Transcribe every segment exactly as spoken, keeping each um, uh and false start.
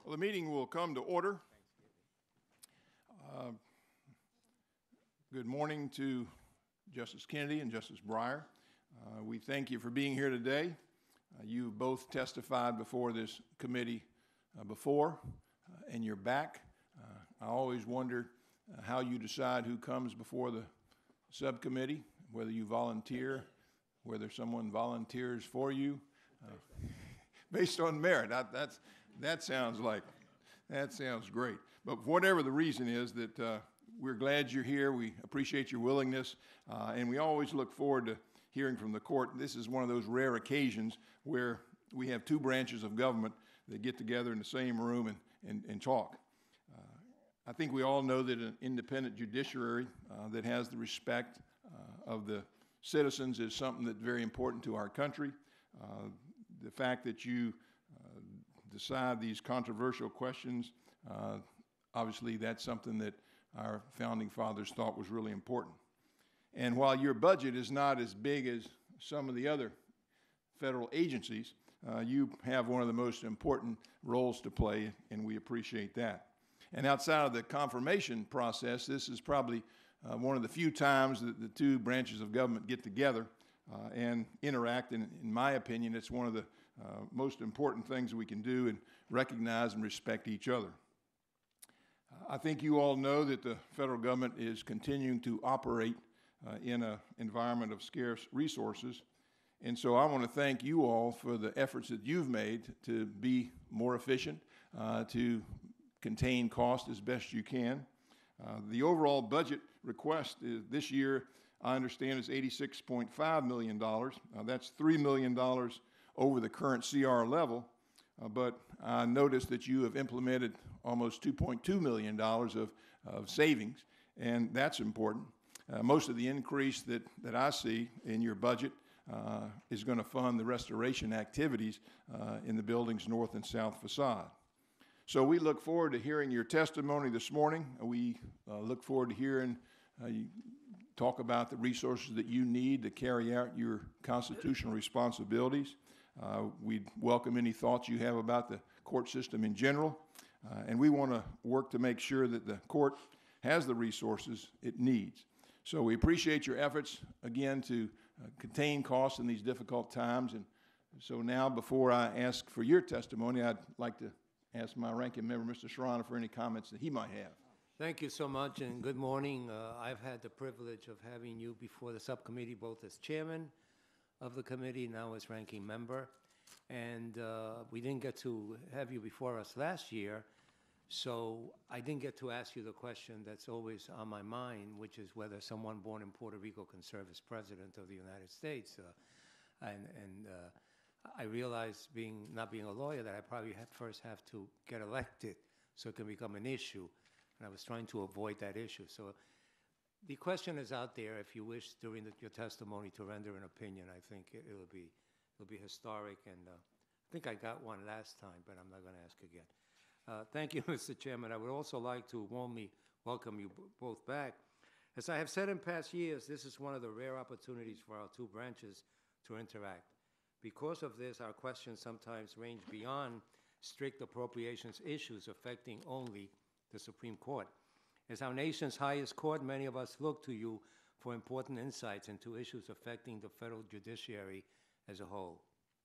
Well, the meeting will come to order. Uh, good morning to Justice Kennedy and Justice Breyer. Uh, we thank you for being here today. Uh, you both testified before this committee uh, before, uh, and you're back. Uh, I always wonder uh, how you decide who comes before the subcommittee, whether you volunteer, whether someone volunteers for you, uh, based on merit. I, that's That sounds like, that sounds great. But whatever the reason is, that uh, we're glad you're here. We appreciate your willingness, uh, and we always look forward to hearing from the court. This is one of those rare occasions where we have two branches of government that get together in the same room and, and, and talk. Uh, I think we all know that an independent judiciary uh, that has the respect uh, of the citizens is something that's very important to our country. Uh, the fact that you decide these controversial questions, uh, obviously that's something that our founding fathers thought was really important. And while your budget is not as big as some of the other federal agencies, uh, you have one of the most important roles to play, and we appreciate that. And outside of the confirmation process, this is probably uh, one of the few times that the two branches of government get together uh, and interact, and in my opinion, it's one of the Uh, most important things we can do and recognize and respect each other. Uh, I think you all know that the federal government is continuing to operate uh, in an environment of scarce resources, and so I want to thank you all for the efforts that you've made to be more efficient, uh, to contain cost as best you can. Uh, the overall budget request is, this year, I understand, is eighty-six point five million dollars. Uh, that's three million dollars over the current C R level, uh, but I noticed that you have implemented almost two point two million dollars of, of savings, and that's important. Uh, most of the increase that, that I see in your budget uh, is going to fund the restoration activities uh, in the building's north and south facade. So we look forward to hearing your testimony this morning. We uh, look forward to hearing uh, you talk about the resources that you need to carry out your constitutional responsibilities. Uh, we'd welcome any thoughts you have about the court system in general, uh, and we want to work to make sure that the court has the resources it needs. So we appreciate your efforts, again, to uh, contain costs in these difficult times. And so now, before I ask for your testimony, I'd like to ask my ranking member, Mister Serrano, for any comments that he might have. Thank you so much, and good morning. Uh, I've had the privilege of having you before the subcommittee, both as chairman of the committee, now as ranking member. And uh, we didn't get to have you before us last year, so I didn't get to ask you the question that's always on my mind, which is whether someone born in Puerto Rico can serve as president of the United States. Uh, and and uh, I realize, being not being a lawyer, that I probably have first have to get elected so it can become an issue. And I was trying to avoid that issue. So the question is out there. If you wish during the, your testimony to render an opinion, I think it, it'll be it'll be historic. And uh, I think I got one last time, but I'm not going to ask again. Uh, thank you, Mister Chairman. I would also like to warmly welcome you b both back. As I have said in past years, this is one of the rare opportunities for our two branches to interact. Because of this, our questions sometimes range beyond strict appropriations issues affecting only the Supreme Court. As our nation's highest court, many of us look to you for important insights into issues affecting the federal judiciary as a whole.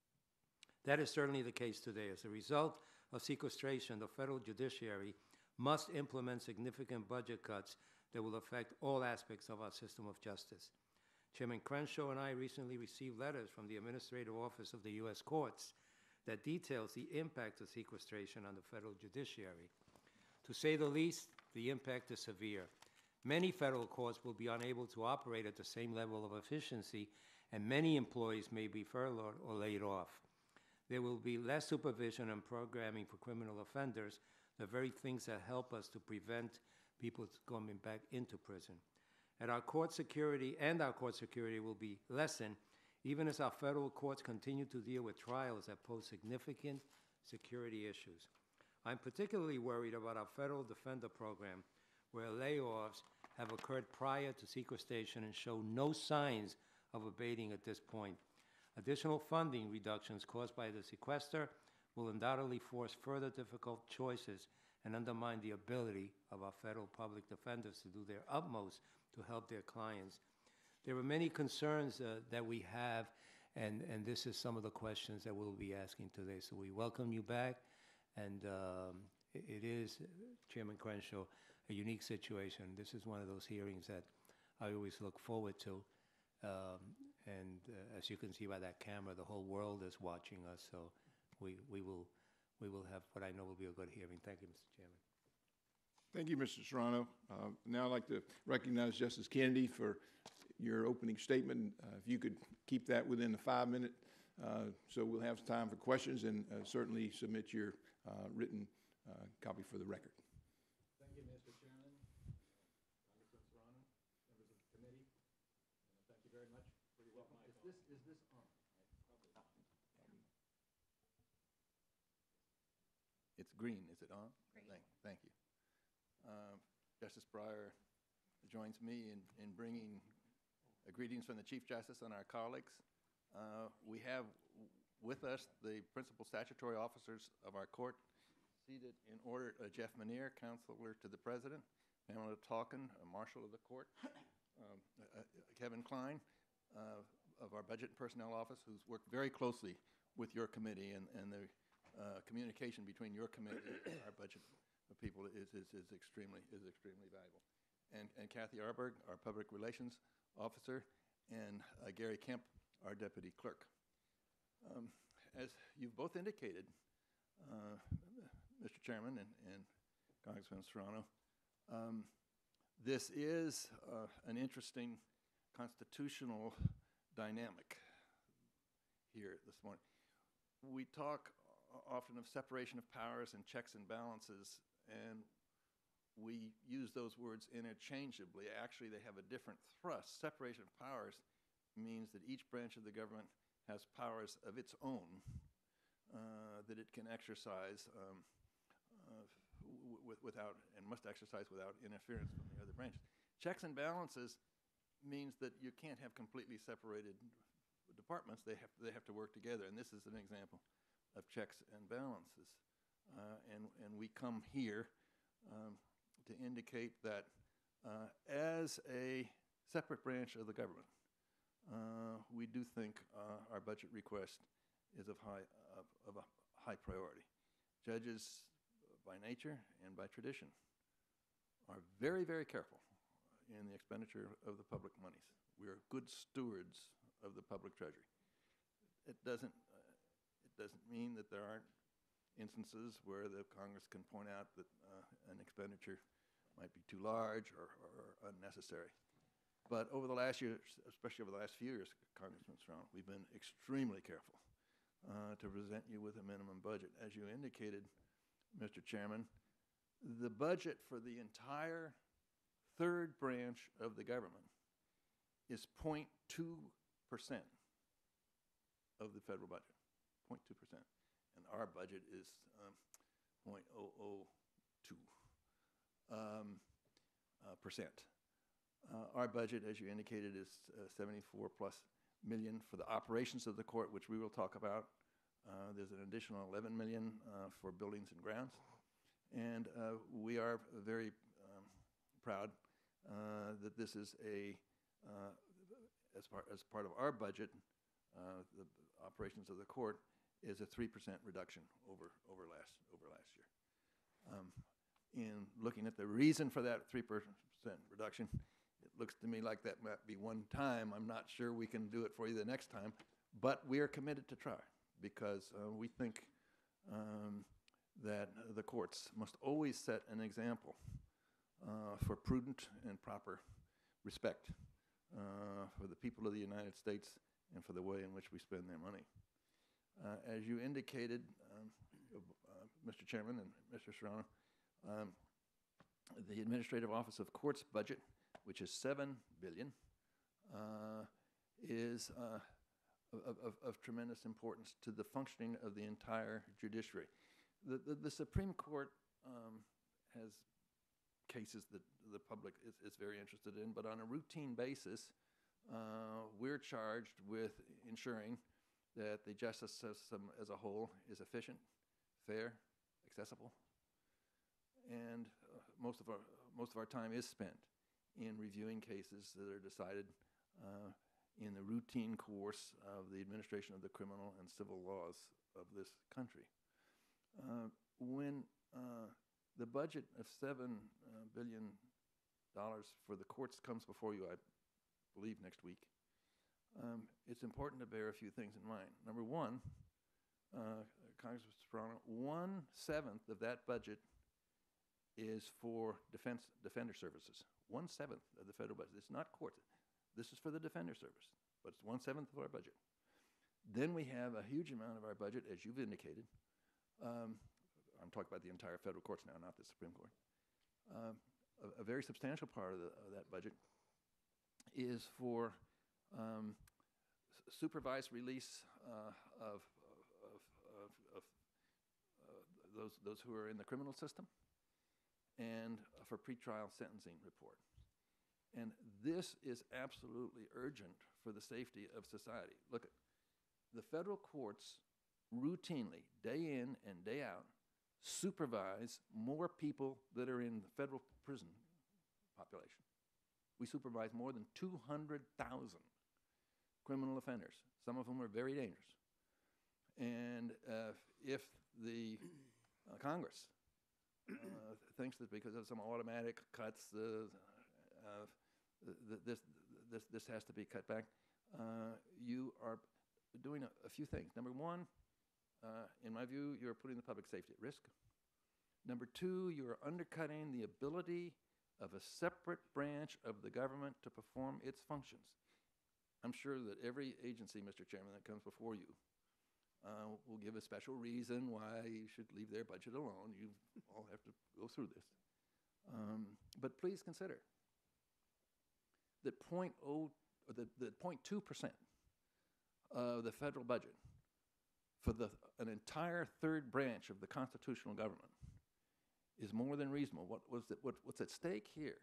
That is certainly the case today. As a result of sequestration, the federal judiciary must implement significant budget cuts that will affect all aspects of our system of justice. Chairman Crenshaw and I recently received letters from the Administrative Office of the U S Courts that details the impact of sequestration on the federal judiciary. To say the least, the impact is severe. Many federal courts will be unable to operate at the same level of efficiency, and many employees may be furloughed or laid off. There will be less supervision and programming for criminal offenders, the very things that help us to prevent people coming back into prison. And our court security and our court security will be lessened, even as our federal courts continue to deal with trials that pose significant security issues. I'm particularly worried about our federal defender program, where layoffs have occurred prior to sequestration and show no signs of abating at this point. Additional funding reductions caused by the sequester will undoubtedly force further difficult choices and undermine the ability of our federal public defenders to do their utmost to help their clients. There are many concerns uh, that we have, and, and this is some of the questions that we'll be asking today. So we welcome you back, and um, it, it is, Chairman Crenshaw, a unique situation. This is one of those hearings that I always look forward to. Um, and uh, as you can see by that camera, the whole world is watching us, so we, we, will, we will have what I know will be a good hearing. Thank you, Mister Chairman. Thank you, Mister Serrano. Uh, now I'd like to recognize Justice Kennedy for your opening statement. Uh, if you could keep that within the five minute, uh, so we'll have time for questions, and uh, certainly submit your uh, written uh, copy for the record. Thank you, Mister Chairman, Congressman Serrano, members of the committee. Uh, thank you very much for your welcome. Is this, is this on? It's green. Is it on? Great. Thank, thank you. Uh, Justice Breyer joins me in, in bringing uh, greetings from the Chief Justice and our colleagues. Uh, we have with us the principal statutory officers of our court seated in order: uh, Jeff Manier, Counselor to the President; Pamela Talkin, uh, Marshal of the Court; um, uh, Kevin Klein uh, of our Budget and Personnel Office, who's worked very closely with your committee, and, and the uh, communication between your committee and our budget people is, is, is extremely is extremely valuable. And, and Kathy Arberg, our Public Relations Officer, and uh, Gary Kemp, our Deputy Clerk. Um, as you've both indicated, uh, Mister Chairman and, and Congressman Serrano, um, this is uh, an interesting constitutional dynamic here this morning. We talk often of separation of powers and checks and balances, and we use those words interchangeably. Actually, they have a different thrust. Separation of powers means that each branch of the government has powers of its own uh, that it can exercise um, uh, w without, and must exercise without interference from the other branches. Checks and balances means that you can't have completely separated departments. They have, they have to work together, and this is an example of checks and balances. Uh, and, and we come here um, to indicate that uh, as a separate branch of the government, uh, we do think uh, our budget request is of, high, of, of a high priority. Judges, by nature and by tradition, are very, very careful in the expenditure of the public monies. We are good stewards of the public treasury. It doesn't doesn't mean that there aren't instances where the Congress can point out that uh, an expenditure might be too large or, or unnecessary. But over the last year, especially over the last few years, Congressman Serrano, we've been extremely careful uh, to present you with a minimum budget. As you indicated, Mister Chairman, the budget for the entire third branch of the government is zero point two percent of the federal budget. zero point two percent, and our budget is um, zero point zero zero two um, uh, percent. Uh, our budget, as you indicated, is uh, seventy-four plus million for the operations of the court, which we will talk about. Uh, there's an additional eleven million uh, for buildings and grounds, and uh, we are very um, proud uh, that this is a uh, as part as part of our budget. Uh, the operations of the court is a three percent reduction over over last over last year. Um, in looking at the reason for that three percent reduction, it looks to me like that might be one time. I'm not sure we can do it for you the next time, but we are committed to try, because uh, we think um, that the courts must always set an example uh, for prudent and proper respect uh, for the people of the United States and for the way in which we spend their money. Uh, as you indicated, um, uh, Mister Chairman and Mister Serrano, um, the Administrative Office of Courts budget, which is seven billion dollars, uh, is uh, of, of, of tremendous importance to the functioning of the entire judiciary. The, the, the Supreme Court um, has cases that the public is, is very interested in, but on a routine basis, uh, we're charged with ensuring that the justice system as a whole is efficient, fair, accessible, and uh, most of our most of our time is spent in reviewing cases that are decided uh, in the routine course of the administration of the criminal and civil laws of this country. Uh, when uh, the budget of seven uh, billion dollars for the courts comes before you, I believe next week, um, it's important to bear a few things in mind. Number one, uh, Congressman Serrano, one seventh of that budget is for defense defender services. One seventh of the federal budget. It's not courts. This is for the defender service, but it's one seventh of our budget. Then we have a huge amount of our budget, as you've indicated. Um, I'm talking about the entire federal courts now, not the Supreme Court. Um, a, a very substantial part of, the, of that budget is for um, supervised release uh, of, of, of, of uh, those, those who are in the criminal system, and uh, for pretrial sentencing report. And this is absolutely urgent for the safety of society. Look, the federal courts routinely, day in and day out, supervise more people that are in the federal prison population. We supervise more than two hundred thousand criminal offenders, some of whom are very dangerous. And uh, if the uh, Congress uh, thinks that because of some automatic cuts, uh, uh, th this, this, this has to be cut back, uh, you are doing a, a few things. Number one, uh, in my view, you're putting the public safety at risk. Number two, you are undercutting the ability of a separate branch of the government to perform its functions. I'm sure that every agency, Mister Chairman, that comes before you uh, will give a special reason why you should leave their budget alone. You all have to go through this. Um, but please consider that point oh, or the, the point two percent of the federal budget for the, an entire third branch of the constitutional government is more than reasonable. What was it, what, what's at stake here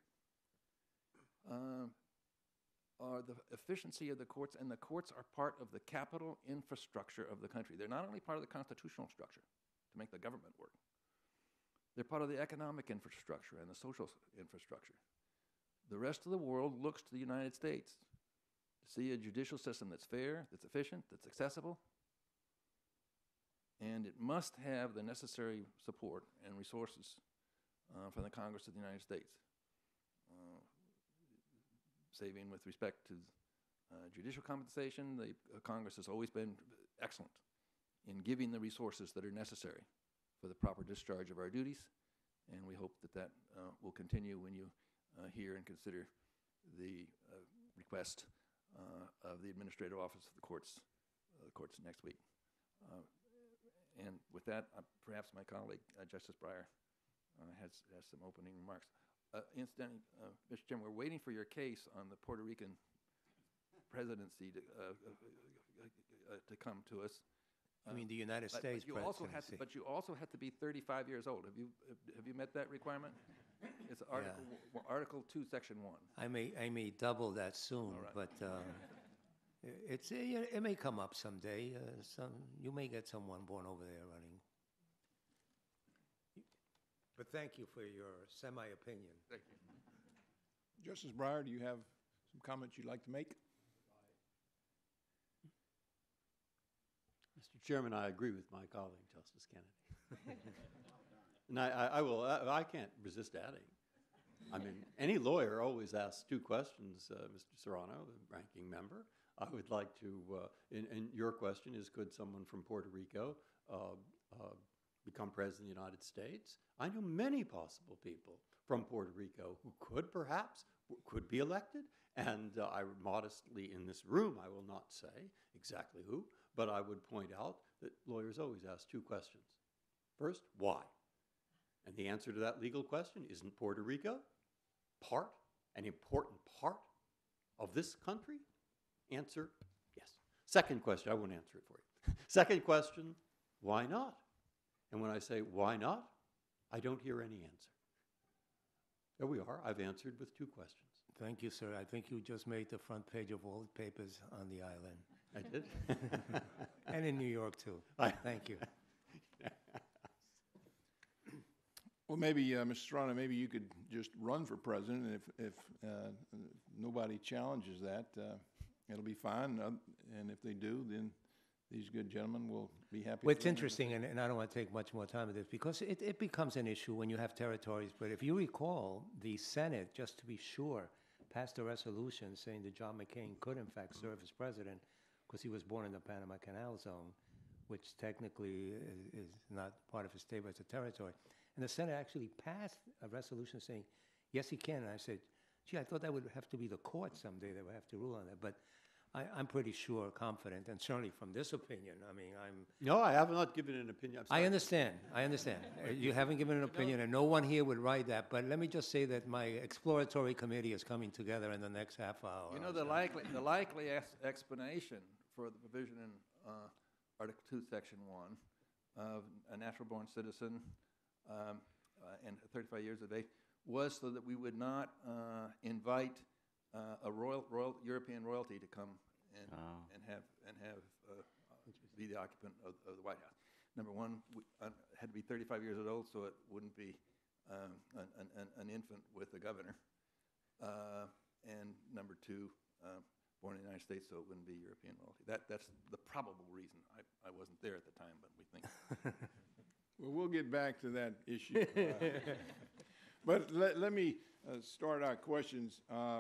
um, are the efficiency of the courts, and the courts are part of the capital infrastructure of the country. They're not only part of the constitutional structure to make the government work, they're part of the economic infrastructure and the social infrastructure. The rest of the world looks to the United States to see a judicial system that's fair, that's efficient, that's accessible, and it must have the necessary support and resources uh, from the Congress of the United States. Uh, saving with respect to uh, judicial compensation, the uh, Congress has always been excellent in giving the resources that are necessary for the proper discharge of our duties, and we hope that that uh, will continue when you uh, hear and consider the uh, request uh, of the Administrative Office of the Courts, uh, the courts next week. Uh, And with that, uh, perhaps my colleague, uh, Justice Breyer, uh, has, has some opening remarks. Uh, incidentally, uh, Mister Chairman, we're waiting for your case on the Puerto Rican presidency to, uh, uh, uh, to come to us. I mean, the United but, States but you also have to, presidency. But you also have to be thirty-five years old. Have you, have you met that requirement? It's Article, w Article two, Section one. I may, I may double that soon, All right. but um, i- it's, uh, it may come up someday. Uh, some, you may get someone born over there running. But thank you for your semi-opinion. Thank you. Justice Breyer, do you have some comments you'd like to make? Mister Chairman, I agree with my colleague, Justice Kennedy. And I, I, I will, I, I can't resist adding. I mean, any lawyer always asks two questions, uh, Mister Serrano, the ranking member. I would like to, uh, and, and your question is, could someone from Puerto Rico uh, uh, become President of the United States? I know many possible people from Puerto Rico who could perhaps, could be elected. And uh, I would modestly, in this room, I will not say exactly who, but I would point out that lawyers always ask two questions. First, why? And the answer to that legal question, isn't Puerto Rico part, an important part of this country? Answer, yes. Second question, I won't answer it for you. Second question, why not? And when I say why not, I don't hear any answer. There we are, I've answered with two questions. Thank you, sir. I think you just made the front page of all the papers on the island. I did? And in New York, too. I- Thank you. Well, maybe, uh, Mister Serrano, maybe you could just run for president, and if, if uh, nobody challenges that, uh, it'll be fine, uh, and if they do, then these good gentlemen will be happy. Well, it's to run. interesting, and, and I don't want to take much more time with this, because it, it becomes an issue when you have territories. But if you recall, the Senate, just to be sure, passed a resolution saying that John McCain could in fact serve as president because he was born in the Panama Canal Zone, which technically is, is not part of his state, but it's a territory. And the Senate actually passed a resolution saying, yes, he can. And I said, gee, I thought that would have to be the court someday that would have to rule on that. But I, I'm pretty sure, confident, and certainly from this opinion, I mean, I'm... No, I have not given an opinion. I'm I sorry. understand, I understand. Uh, You haven't given an opinion, and no one here would write that, but let me just say that my exploratory committee is coming together in the next half hour. You know, or the so. likely, the likely ex- explanation for the provision in uh, Article two, Section one, of a natural-born citizen um, uh, and thirty-five years of age, was so that we would not uh, invite uh, a royal, royal European royalty to come and, Oh. and have and have uh, be the occupant of, of the White House. Number one, we uh, had to be thirty-five years old, so it wouldn't be um, an, an, an infant with the governor. Uh, and number two, uh, born in the United States, so it wouldn't be European royalty. That that's the probable reason. I, I wasn't there at the time, but we think. Well, we'll get back to that issue. Uh, but let, let me uh, start our questions. Uh,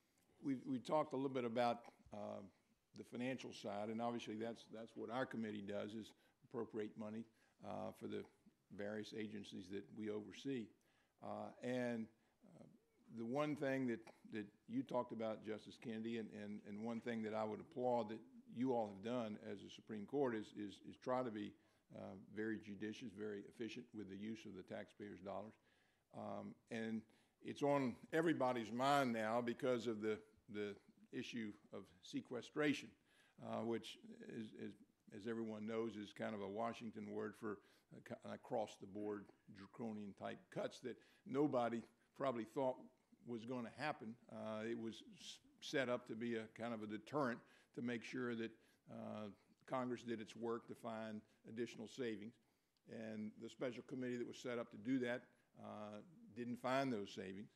we we talked a little bit about uh, the financial side, and obviously that's that's what our committee does, is appropriate money uh, for the various agencies that we oversee. Uh, and uh, the one thing that, that you talked about, Justice Kennedy, and, and, and one thing that I would applaud that you all have done as a Supreme Court is, is, is try to be uh, very judicious, very efficient with the use of the taxpayers' dollars. Um, and it's on everybody's mind now because of the, the issue of sequestration, uh, which, is, is, as everyone knows, is kind of a Washington word for uh, across-the-board draconian-type cuts that nobody probably thought was going to happen. Uh, it was s- set up to be a kind of a deterrent to make sure that uh, Congress did its work to find additional savings. And the special committee that was set up to do that uh, didn't find those savings.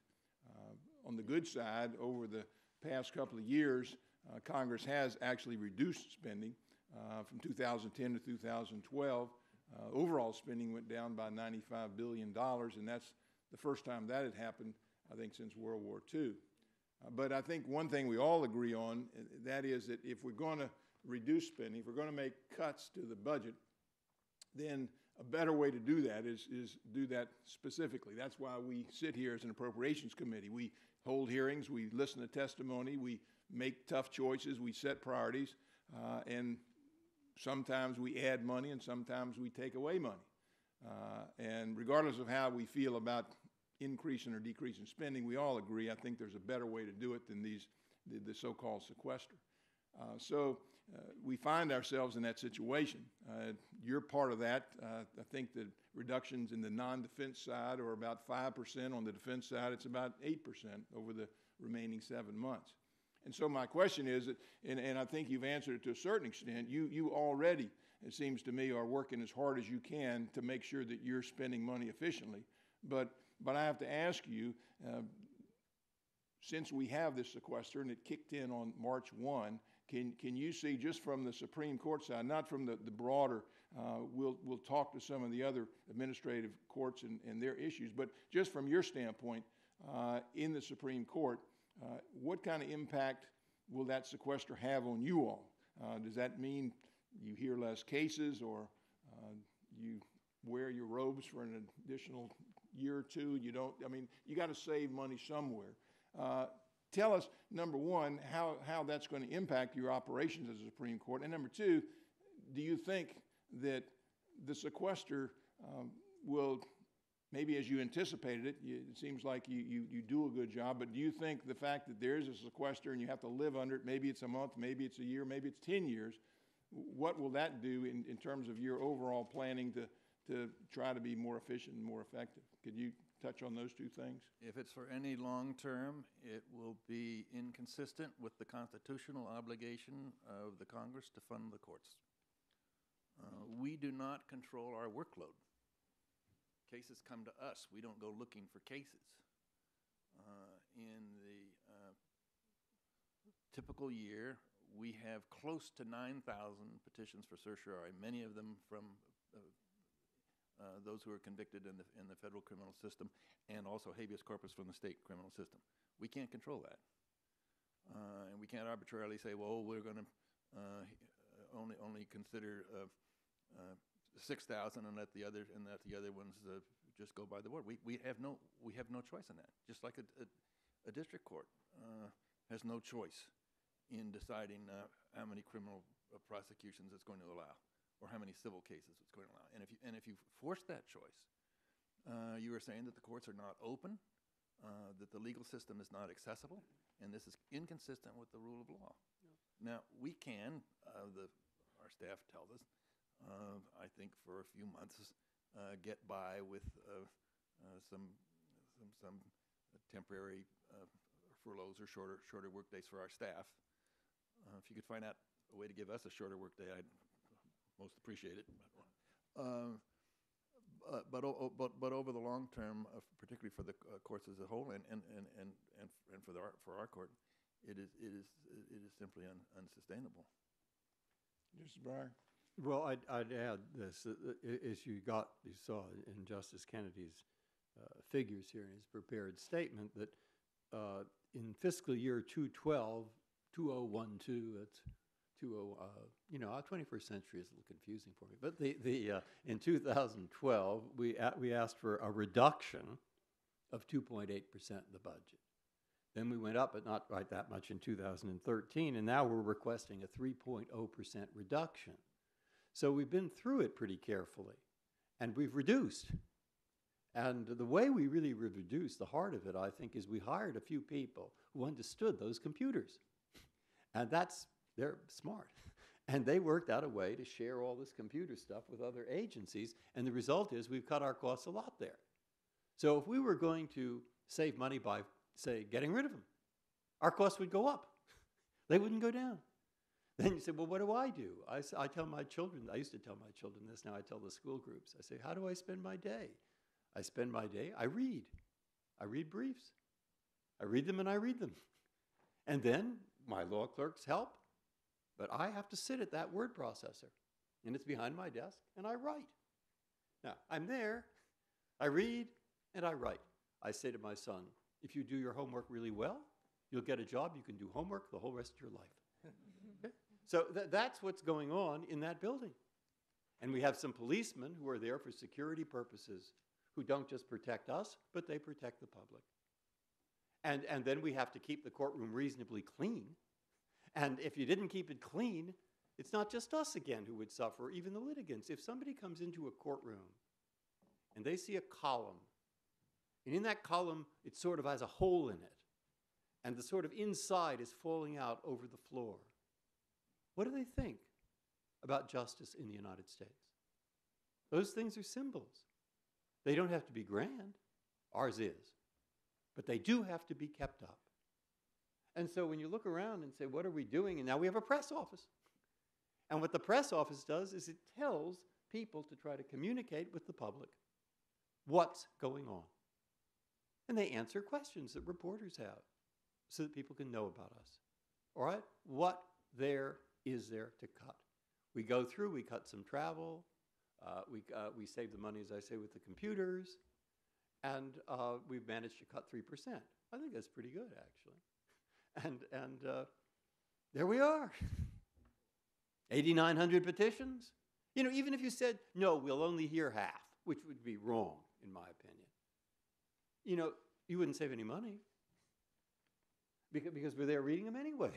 Uh, on the good side, over the past couple of years, uh, Congress has actually reduced spending uh, from two thousand ten to two thousand twelve. Uh, overall spending went down by ninety-five billion dollars, and that's the first time that had happened, I think, since World War Two. Uh, but I think one thing we all agree on, uh, that is that if we're going to reduce spending, if we're going to make cuts to the budget, then a better way to do that is, is do that specifically. That's why we sit here as an Appropriations Committee. We hold hearings, we listen to testimony, we make tough choices, we set priorities, uh, and sometimes we add money and sometimes we take away money. Uh, and regardless of how we feel about increasing or decreasing spending, we all agree, I think there's a better way to do it than these, the, the so-called sequester. Uh, so uh, we find ourselves in that situation. Uh, you're part of that. Uh, I think the reductions in the non-defense side are about five percent. On the defense side, it's about eight percent over the remaining seven months. And so my question is, that, and, and I think you've answered it to a certain extent, you, you already, it seems to me, are working as hard as you can to make sure that you're spending money efficiently. But, but I have to ask you, uh, since we have this sequester and it kicked in on March first, can, can you see just from the Supreme Court side, not from the, the broader, uh, we'll, we'll talk to some of the other administrative courts and, and their issues, but just from your standpoint uh, in the Supreme Court, Uh, what kind of impact will that sequester have on you all? Uh, does that mean you hear less cases, or uh, you wear your robes for an additional year or two? You don't, I mean, you got to save money somewhere. Uh, tell us, number one, how, how that's going to impact your operations as a Supreme Court. And number two, do you think that the sequester um, will, maybe as you anticipated it, you, it seems like you, you, you do a good job, but do you think the fact that there is a sequester and you have to live under it, maybe it's a month, maybe it's a year, maybe it's ten years, what will that do in, in terms of your overall planning to, to try to be more efficient and more effective? Could you touch on those two things? If it's for any long term, it will be inconsistent with the constitutional obligation of the Congress to fund the courts. Uh, we do not control our workload. cases come to us. We don't go looking for cases. Uh, in the uh, typical year, we have close to nine thousand petitions for certiorari, many of them from uh, uh, those who are convicted in the, in the federal criminal system, and also habeas corpus from the state criminal system. We can't control that. Uh, and we can't arbitrarily say, well, we're going to uh, only only consider uh, uh, six thousand and let the other and let the other ones uh, just go by the board. We we have no we have no choice in that. Just like a, a, a district court uh, has no choice in deciding uh, how many criminal uh, prosecutions it's going to allow, or how many civil cases it's going to allow. And if you and if you force that choice, uh, you are saying that the courts are not open, uh, that the legal system is not accessible, and this is inconsistent with the rule of law. Yeah. Now we can, uh, the our staff tells us, uh, I think for a few months, uh, get by with uh, uh, some some some temporary uh, furloughs or shorter shorter work days for our staff. Uh, if you could find out a way to give us a shorter work day, I'd most appreciate it. Uh, uh, but, uh, but but over the long term, uh, particularly for the uh, courts as a whole, and and and and and, and for the our, for our court, it is it is it is simply un, unsustainable. Justice Breyer. Well, I'd, I'd add this: uh, as you got you saw in Justice Kennedy's uh, figures here in his prepared statement that uh, in fiscal year two twelve. two oh one two, that's two oh, uh, you know, our twenty-first century is a little confusing for me. But the, the, uh, in two thousand twelve, we, a we asked for a reduction of two point eight percent in the budget. Then we went up, but not quite that much in two thousand thirteen, and now we're requesting a three point oh percent reduction. So we've been through it pretty carefully, and we've reduced. And the way we really reduced, the heart of it, I think, is we hired a few people who understood those computers. And that's, they're smart. And they worked out a way to share all this computer stuff with other agencies. And the result is we've cut our costs a lot there. So if we were going to save money by, say, getting rid of them, our costs would go up. They wouldn't go down. Then you say, well, what do I do? I, I tell my children, I used to tell my children this, now I tell the school groups. I say, how do I spend my day? I spend my day, I read. I read briefs. I read them and I read them. And then my law clerks help, but I have to sit at that word processor, and it's behind my desk, and I write. Now, I'm there, I read, and I write. I say to my son, if you do your homework really well, you'll get a job, you can do homework the whole rest of your life. Okay? So th that's what's going on in that building. And we have some policemen who are there for security purposes, who don't just protect us, but they protect the public. And, and then we have to keep the courtroom reasonably clean. And if you didn't keep it clean, it's not just us again who would suffer, even the litigants. If somebody comes into a courtroom and they see a column, and in that column it sort of has a hole in it, and the sort of inside is falling out over the floor, what do they think about justice in the United States? Those things are symbols. They don't have to be grand. Ours is. But they do have to be kept up. And so when you look around and say, what are we doing? And now we have a press office. And what the press office does is it tells people to try to communicate with the public what's going on. And they answer questions that reporters have so that people can know about us. All right? What there is there to cut? We go through, we cut some travel, uh, we, uh, we save the money, as I say, with the computers, and uh, we've managed to cut three percent. I think that's pretty good, actually. And, and uh, there we are. eighty-nine hundred petitions. You know, even if you said, no, we'll only hear half, which would be wrong, in my opinion, you know, you wouldn't save any money because, because we're there reading them anyway.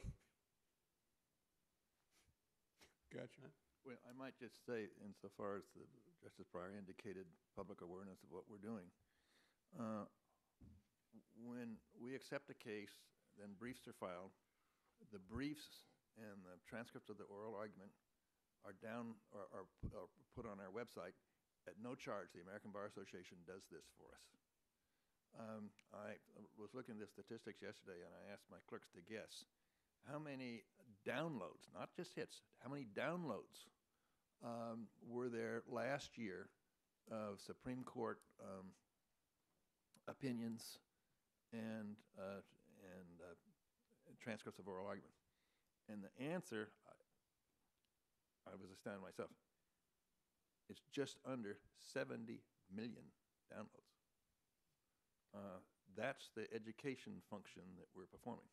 Gotcha. Well, I might just say, insofar as the Justice Breyer indicated public awareness of what we're doing, uh, when we accept a case, then briefs are filed. The briefs and the transcripts of the oral argument are down or are, are put on our website at no charge. The American Bar Association does this for us. Um, I was looking at the statistics yesterday, and I asked my clerks to guess how many downloads, not just hits, how many downloads um, were there last year of Supreme Court um, opinions and uh, and uh, transcripts of oral argument. And the answer, I, I was astounded myself. It's just under seventy million downloads. Uh, that's the education function that we're performing.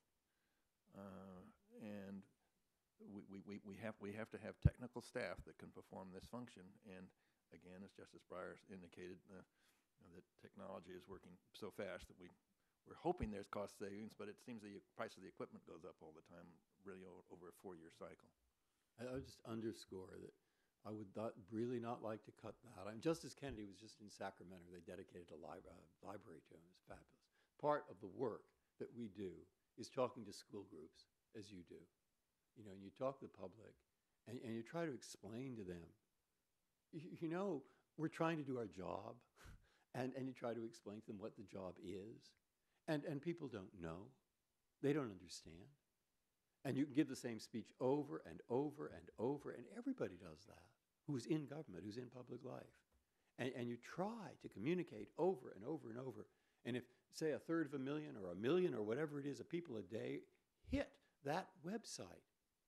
Uh, and we, we, we, we, have, we have to have technical staff that can perform this function. And again, as Justice Breyer indicated, uh, you know, that technology is working so fast that we, we're hoping there's cost savings, but it seems the price of the equipment goes up all the time, really o over a four-year cycle. I would just underscore that I would not, really not like to cut that. I mean, Justice Kennedy was just in Sacramento. They dedicated a li uh, library to him. It was fabulous. Part of the work that we do is talking to school groups, as you do. You know, and you talk to the public, and, and you try to explain to them, you, you know, we're trying to do our job, and, and you try to explain to them what the job is, and, and people don't know. They don't understand. And you can give the same speech over and over and over, and everybody does that, who's in government, who's in public life. And, and you try to communicate over and over and over. And if, say, a third of a million or a million or whatever it is of people a day hit that website,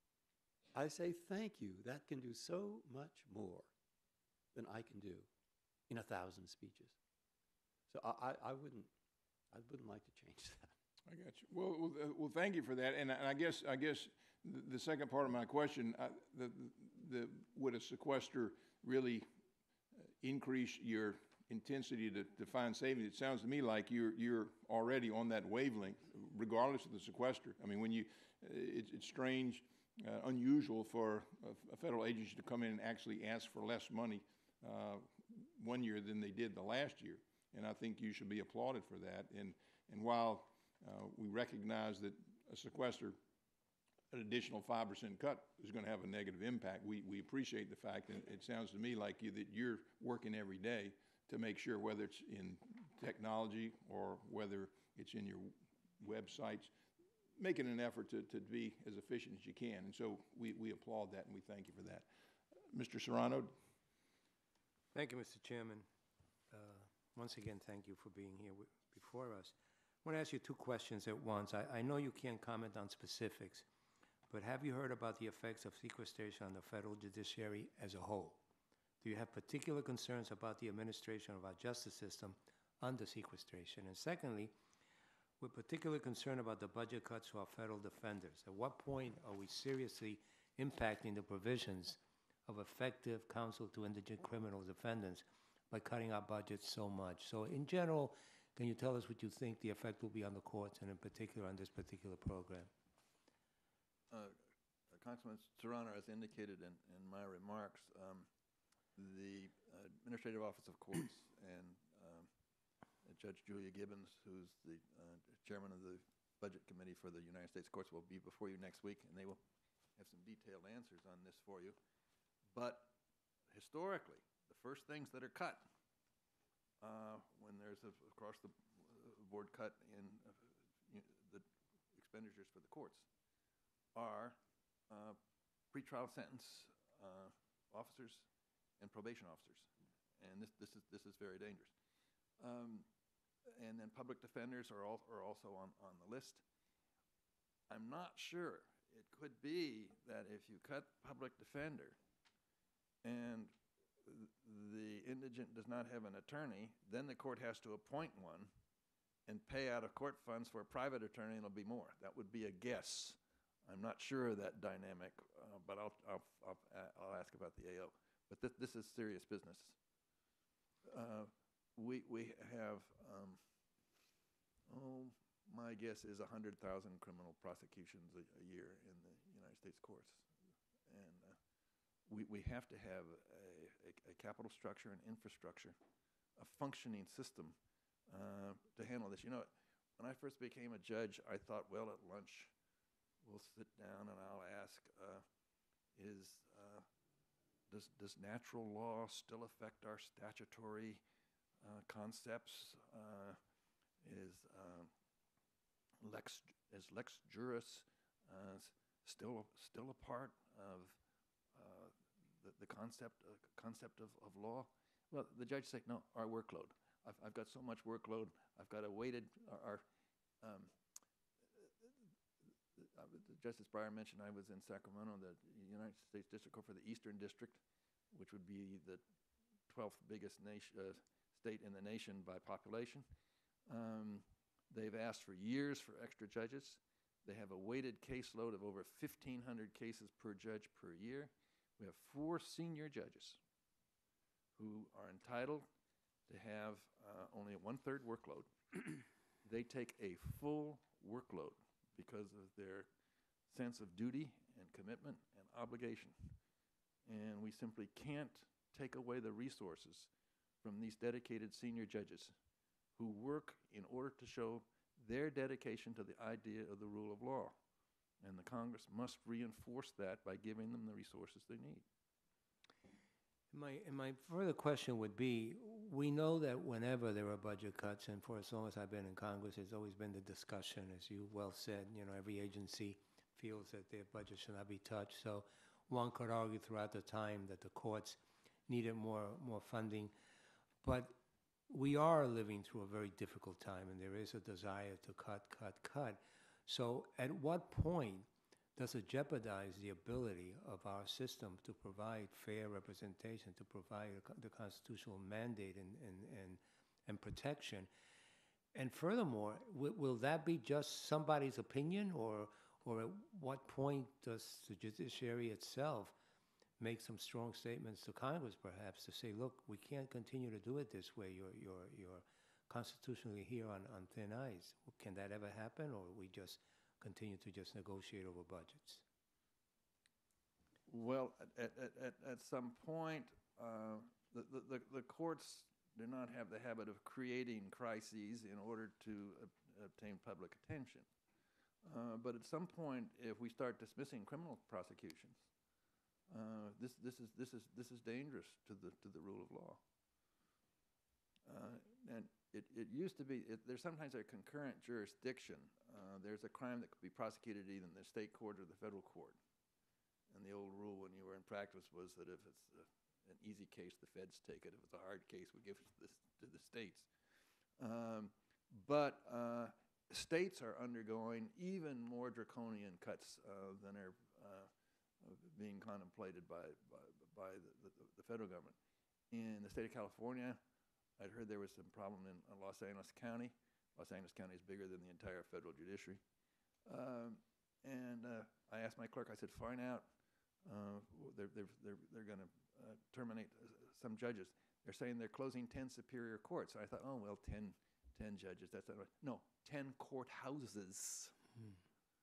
I say thank you. That can do so much more than I can do in a thousand speeches. So I, I, I wouldn't, I wouldn't like to change that. I got you. Well, well, uh, well thank you for that. And, and I guess, I guess the, the second part of my question, uh, the, the, would a sequester really uh, increase your intensity to, to find savings? It sounds to me like you're, you're already on that wavelength, regardless of the sequester. I mean, when you, uh, it, it's strange, uh, unusual for a, a federal agency to come in and actually ask for less money uh, one year than they did the last year. And I think you should be applauded for that. And, and while Uh, we recognize that a sequester, an additional five percent cut is going to have a negative impact. We, we appreciate the fact, and it sounds to me like you, that you're working every day to make sure, whether it's in technology or whether it's in your websites, making an effort to, to be as efficient as you can. And so we, we applaud that and we thank you for that. Mister Serrano. Thank you, Mister Chairman. Uh, once again, thank you for being here w before us. I want to ask you two questions at once. I, I know you can't comment on specifics, but have you heard about the effects of sequestration on the federal judiciary as a whole? Do you have particular concerns about the administration of our justice system under sequestration? And secondly, we're particularly concerned about the budget cuts to our federal defenders. At what point are we seriously impacting the provisions of effective counsel to indigent criminal defendants by cutting our budgets so much? So in general, can you tell us what you think the effect will be on the courts, and in particular on this particular program? Uh, Congressman Serrano, as indicated in, in my remarks, um, the uh, Administrative Office of Courts and um, Judge Julia Gibbons, who's the uh, chairman of the Budget Committee for the United States Courts, will be before you next week, and they will have some detailed answers on this for you. But historically, the first things that are cut Uh, when there's a across-the-board cut in uh, you know, the expenditures for the courts are uh, pretrial sentence uh, officers and probation officers, and this this is this is very dangerous. Um, and then public defenders are all, are also on on the list. I'm not sure. It could be that if you cut public defender and the indigent does not have an attorney, then the court has to appoint one and pay out of court funds for a private attorney, and it'll be more. That would be a guess. I'm not sure of that dynamic, uh, but I'll, I'll, I'll, I'll ask about the A O. But this, this is serious business. Uh, we, we have, um, oh, my guess is one hundred thousand criminal prosecutions a, a year in the United States courts. And uh, we, we have to have a, a, a capital structure and infrastructure, a functioning system uh, to handle this. You know, when I first became a judge, I thought, well, at lunch, we'll sit down and I'll ask, uh, is, uh, does, does natural law still affect our statutory uh, concepts? Uh, is, uh, lex, is lex juris uh, still, still a part of uh, the, the concept, uh, concept of, of law? Well, the judge said, no, our workload. I've, I've got so much workload. I've got a weighted, our, our um, uh, Justice Breyer mentioned I was in Sacramento, the United States District Court for the Eastern District, which would be the twelfth biggest nation, uh, state in the nation by population. Um, they've asked for years for extra judges. They have a weighted caseload of over fifteen hundred cases per judge per year. We have four senior judges who are entitled to have uh, only a one-third workload. They take a full workload because of their sense of duty and commitment and obligation. And we simply can't take away the resources from these dedicated senior judges who work in order to show their dedication to the idea of the rule of law. And the Congress must reinforce that by giving them the resources they need. My, and my further question would be, we know that whenever there are budget cuts, and for as long as I've been in Congress, there's always been the discussion, as you well said, you know, every agency feels that their budget should not be touched. So one could argue throughout the time that the courts needed more, more funding. But we are living through a very difficult time, and there is a desire to cut, cut, cut. So at what point does it jeopardize the ability of our system to provide fair representation, to provide a, the constitutional mandate and, and, and, and protection? And furthermore, w will that be just somebody's opinion, or, or at what point does the judiciary itself make some strong statements to Congress, perhaps, to say, look, we can't continue to do it this way. You're, you're, you're constitutionally here on, on thin ice. Can that ever happen, or we just continue to just negotiate over budgets? Well, at, at, at, at some point, uh, the, the, the courts do not have the habit of creating crises in order to ob obtain public attention. Uh, but at some point, if we start dismissing criminal prosecutions, uh, this, this, is, this, is, this is dangerous to the, to the rule of law. Uh, and it, it used to be, it, there's sometimes a concurrent jurisdiction. Uh, there's a crime that could be prosecuted either in the state court or the federal court. And the old rule when you were in practice was that if it's a, an easy case, the feds take it. If it's a hard case, we give it to the, to the states. Um, but uh, states are undergoing even more draconian cuts uh, than are uh, being contemplated by, by, by the, the, the federal government. In the state of California, I'd heard there was some problem in uh, Los Angeles County. Los Angeles County is bigger than the entire federal judiciary. Um, and uh, I asked my clerk, I said, find out. Uh, they're they're, they're, they're going to uh, terminate uh, some judges. They're saying they're closing ten superior courts. I thought, oh, well, ten, ten judges. That's not right. No, ten courthouses hmm.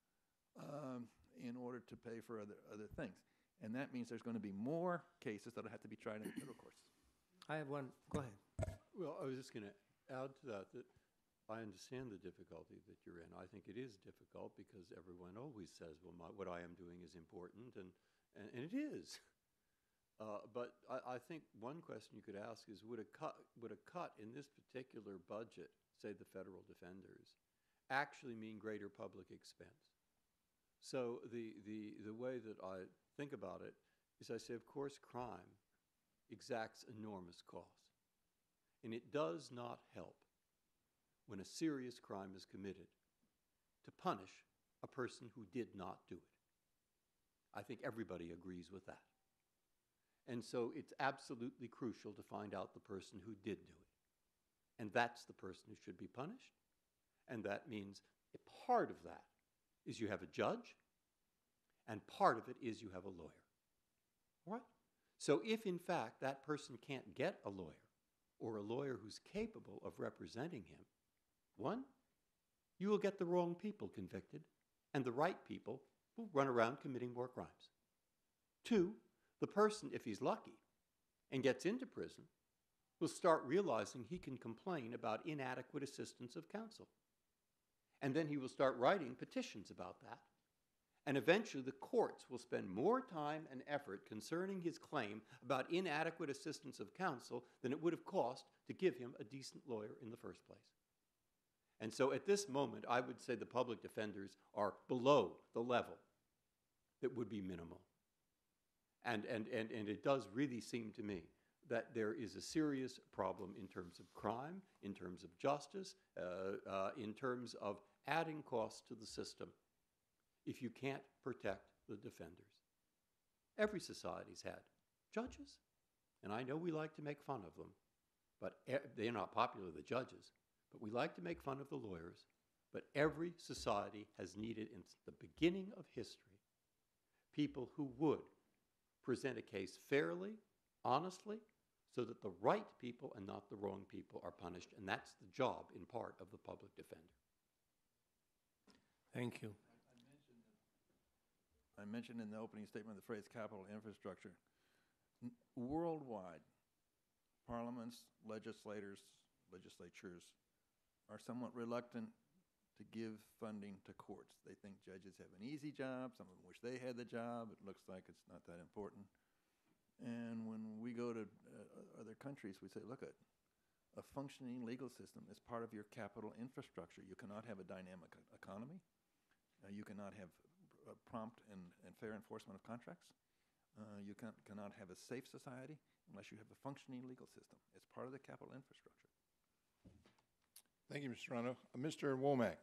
um, in order to pay for other, other things. And that means there's going to be more cases that will have to be tried in federal courts. I have one. Go ahead. Well, I was just going to add to that that I understand the difficulty that you're in. I think it is difficult because everyone always says, well, my, what I am doing is important, and, and, and it is. Uh, but I, I think one question you could ask is, would a, cut, would a cut in this particular budget, say the federal defenders, actually mean greater public expense? So the, the, the way that I think about it is I say, of course, crime exacts enormous costs. And it does not help when a serious crime is committed to punish a person who did not do it. I think everybody agrees with that. And so it's absolutely crucial to find out the person who did do it. And that's the person who should be punished. And that means a part of that is you have a judge, and part of it is you have a lawyer. All right? So if, in fact, that person can't get a lawyer, or a lawyer who's capable of representing him, one, you will get the wrong people convicted, and the right people will run around committing more crimes. Two, the person, if he's lucky and gets into prison, will start realizing he can complain about inadequate assistance of counsel. And then he will start writing petitions about that. And eventually the courts will spend more time and effort concerning his claim about inadequate assistance of counsel than it would have cost to give him a decent lawyer in the first place. And so at this moment, I would say the public defenders are below the level that would be minimal. And, and, and, and it does really seem to me that there is a serious problem in terms of crime, in terms of justice, uh, uh, in terms of adding costs to the system if you can't protect the defenders. Every society's had judges, and I know we like to make fun of them, but e- they're not popular, the judges, but we like to make fun of the lawyers. But every society has needed, in the beginning of history, people who would present a case fairly, honestly, so that the right people and not the wrong people are punished, and that's the job, in part, of the public defender. Thank you. I mentioned in the opening statement the phrase capital infrastructure. N- Worldwide, parliaments, legislators, legislatures are somewhat reluctant to give funding to courts. They think judges have an easy job. Some of them wish they had the job. It looks like it's not that important. And when we go to uh, other countries, we say, look, at a functioning legal system is part of your capital infrastructure. You cannot have a dynamic e- economy. Uh, you cannot have uh, prompt and, and fair enforcement of contracts. Uh, you can, cannot have a safe society unless you have a functioning legal system. It's part of the capital infrastructure. Thank you, Mister Serrano. Uh, Mister Womack.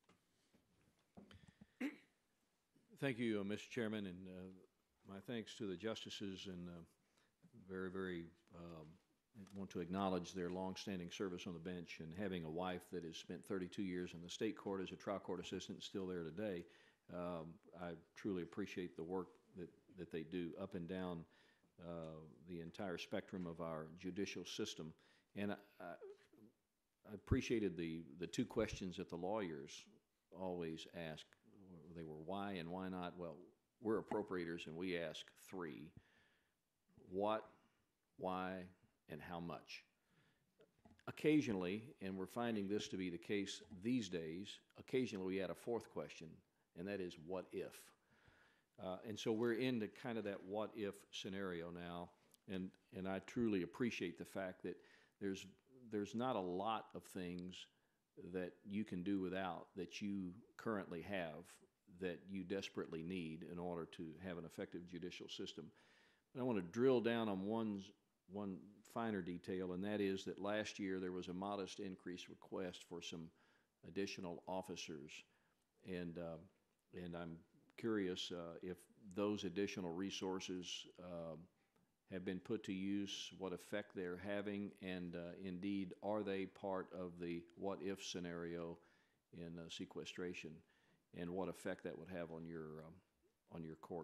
Thank you, uh, Mister Chairman, and uh, my thanks to the justices, and uh, very, very um, I want to acknowledge their longstanding service on the bench, and having a wife that has spent thirty-two years in the state court as a trial court assistant, still there today. Um, I truly appreciate the work that, that they do up and down uh, the entire spectrum of our judicial system. And I, I, I appreciated the, the two questions that the lawyers always ask. They were why and why not. Well, we're appropriators, and we ask three: what, why, and how much. Occasionally, and we're finding this to be the case these days, occasionally we add a fourth question, and that is what if. Uh, and so we're into kind of that what if scenario now, and, and I truly appreciate the fact that there's, there's not a lot of things that you can do without that you currently have that you desperately need in order to have an effective judicial system. But I want to drill down on one's, one finer detail, and that is that last year there was a modest increase request for some additional officers, and uh, and I'm curious uh, if those additional resources uh, have been put to use, what effect they're having, and uh, indeed, are they part of the what-if scenario in uh, sequestration, and what effect that would have on your um, on your court?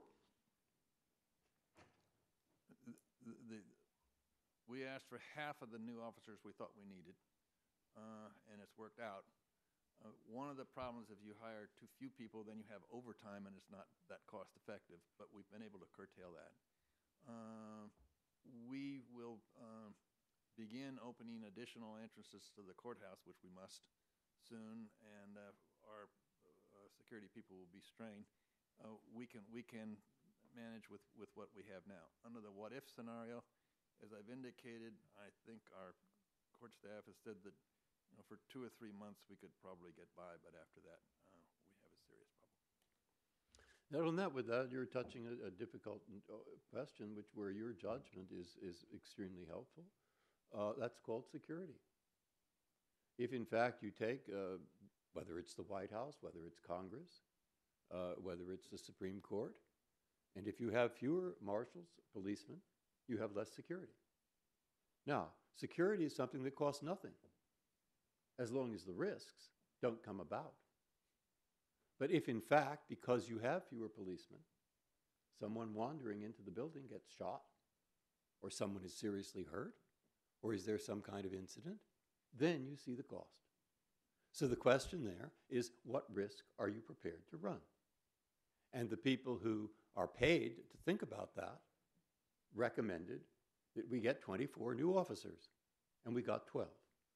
The, the, we asked for half of the new officers we thought we needed, uh, and it's worked out. Uh, one of the problems, if you hire too few people, then you have overtime, and it's not that cost effective, but we've been able to curtail that. Uh, we will uh, begin opening additional entrances to the courthouse, which we must soon, and uh, our uh, security people will be strained. Uh, we can we can manage with, with what we have now. Under the what-if scenario, as I've indicated, I think our court staff has said that, you know, for two or three months we could probably get by, but after that uh, we have a serious problem. Not on that, with that, you're touching a, a difficult uh, question, which where your judgment is, is extremely helpful. Uh, that's called security. If, in fact, you take, uh, whether it's the White House, whether it's Congress, uh, whether it's the Supreme Court, and if you have fewer marshals, policemen, you have less security. Now, security is something that costs nothing, as long as the risks don't come about. But if, in fact, because you have fewer policemen, someone wandering into the building gets shot, or someone is seriously hurt, or is there some kind of incident, then you see the cost. So the question there is, what risk are you prepared to run? And the people who are paid to think about that recommended that we get twenty-four new officers, and we got twelve.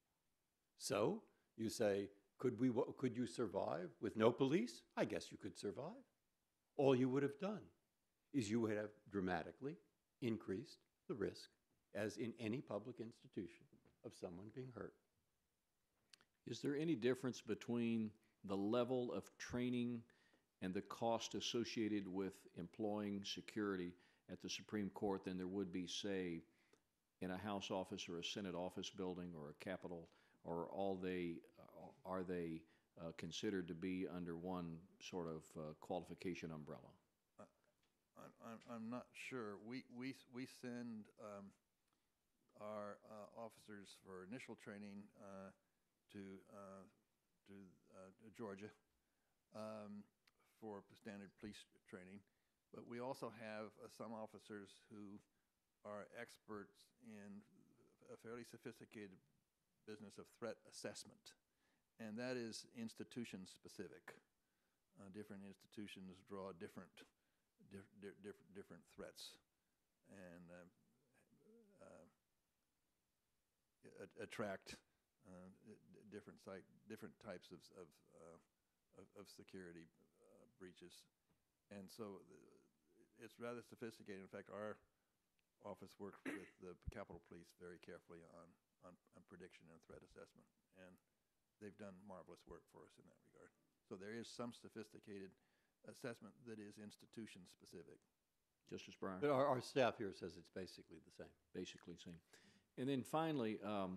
So you say, could we, could you survive with no police? I guess you could survive. All you would have done is you would have dramatically increased the risk, as in any public institution, of someone being hurt. Is there any difference between the level of training and the cost associated with employing security at the Supreme Court than there would be, say, in a House office or a Senate office building or a Capitol, or all they, uh, are they uh, considered to be under one sort of uh, qualification umbrella? I'm, I'm, I'm not sure. We, we, we send um, our uh, officers for initial training uh, to, uh, to, uh, to Georgia um, for standard police training. But we also have uh, some officers who are experts in a fairly sophisticated business of threat assessment. And that is institution specific. Uh, different institutions draw different Dif di diff different threats, and uh, uh, attract uh, different site different types of of, uh, of, of security uh, breaches, and so it's rather sophisticated. In fact, our office worked with the Capitol Police very carefully on, on on prediction and threat assessment, and they've done marvelous work for us in that regard. So there is some sophisticated assessment that is institution specific. Justice Breyer? But our, our staff here says it's basically the same. Basically same. And then finally, um,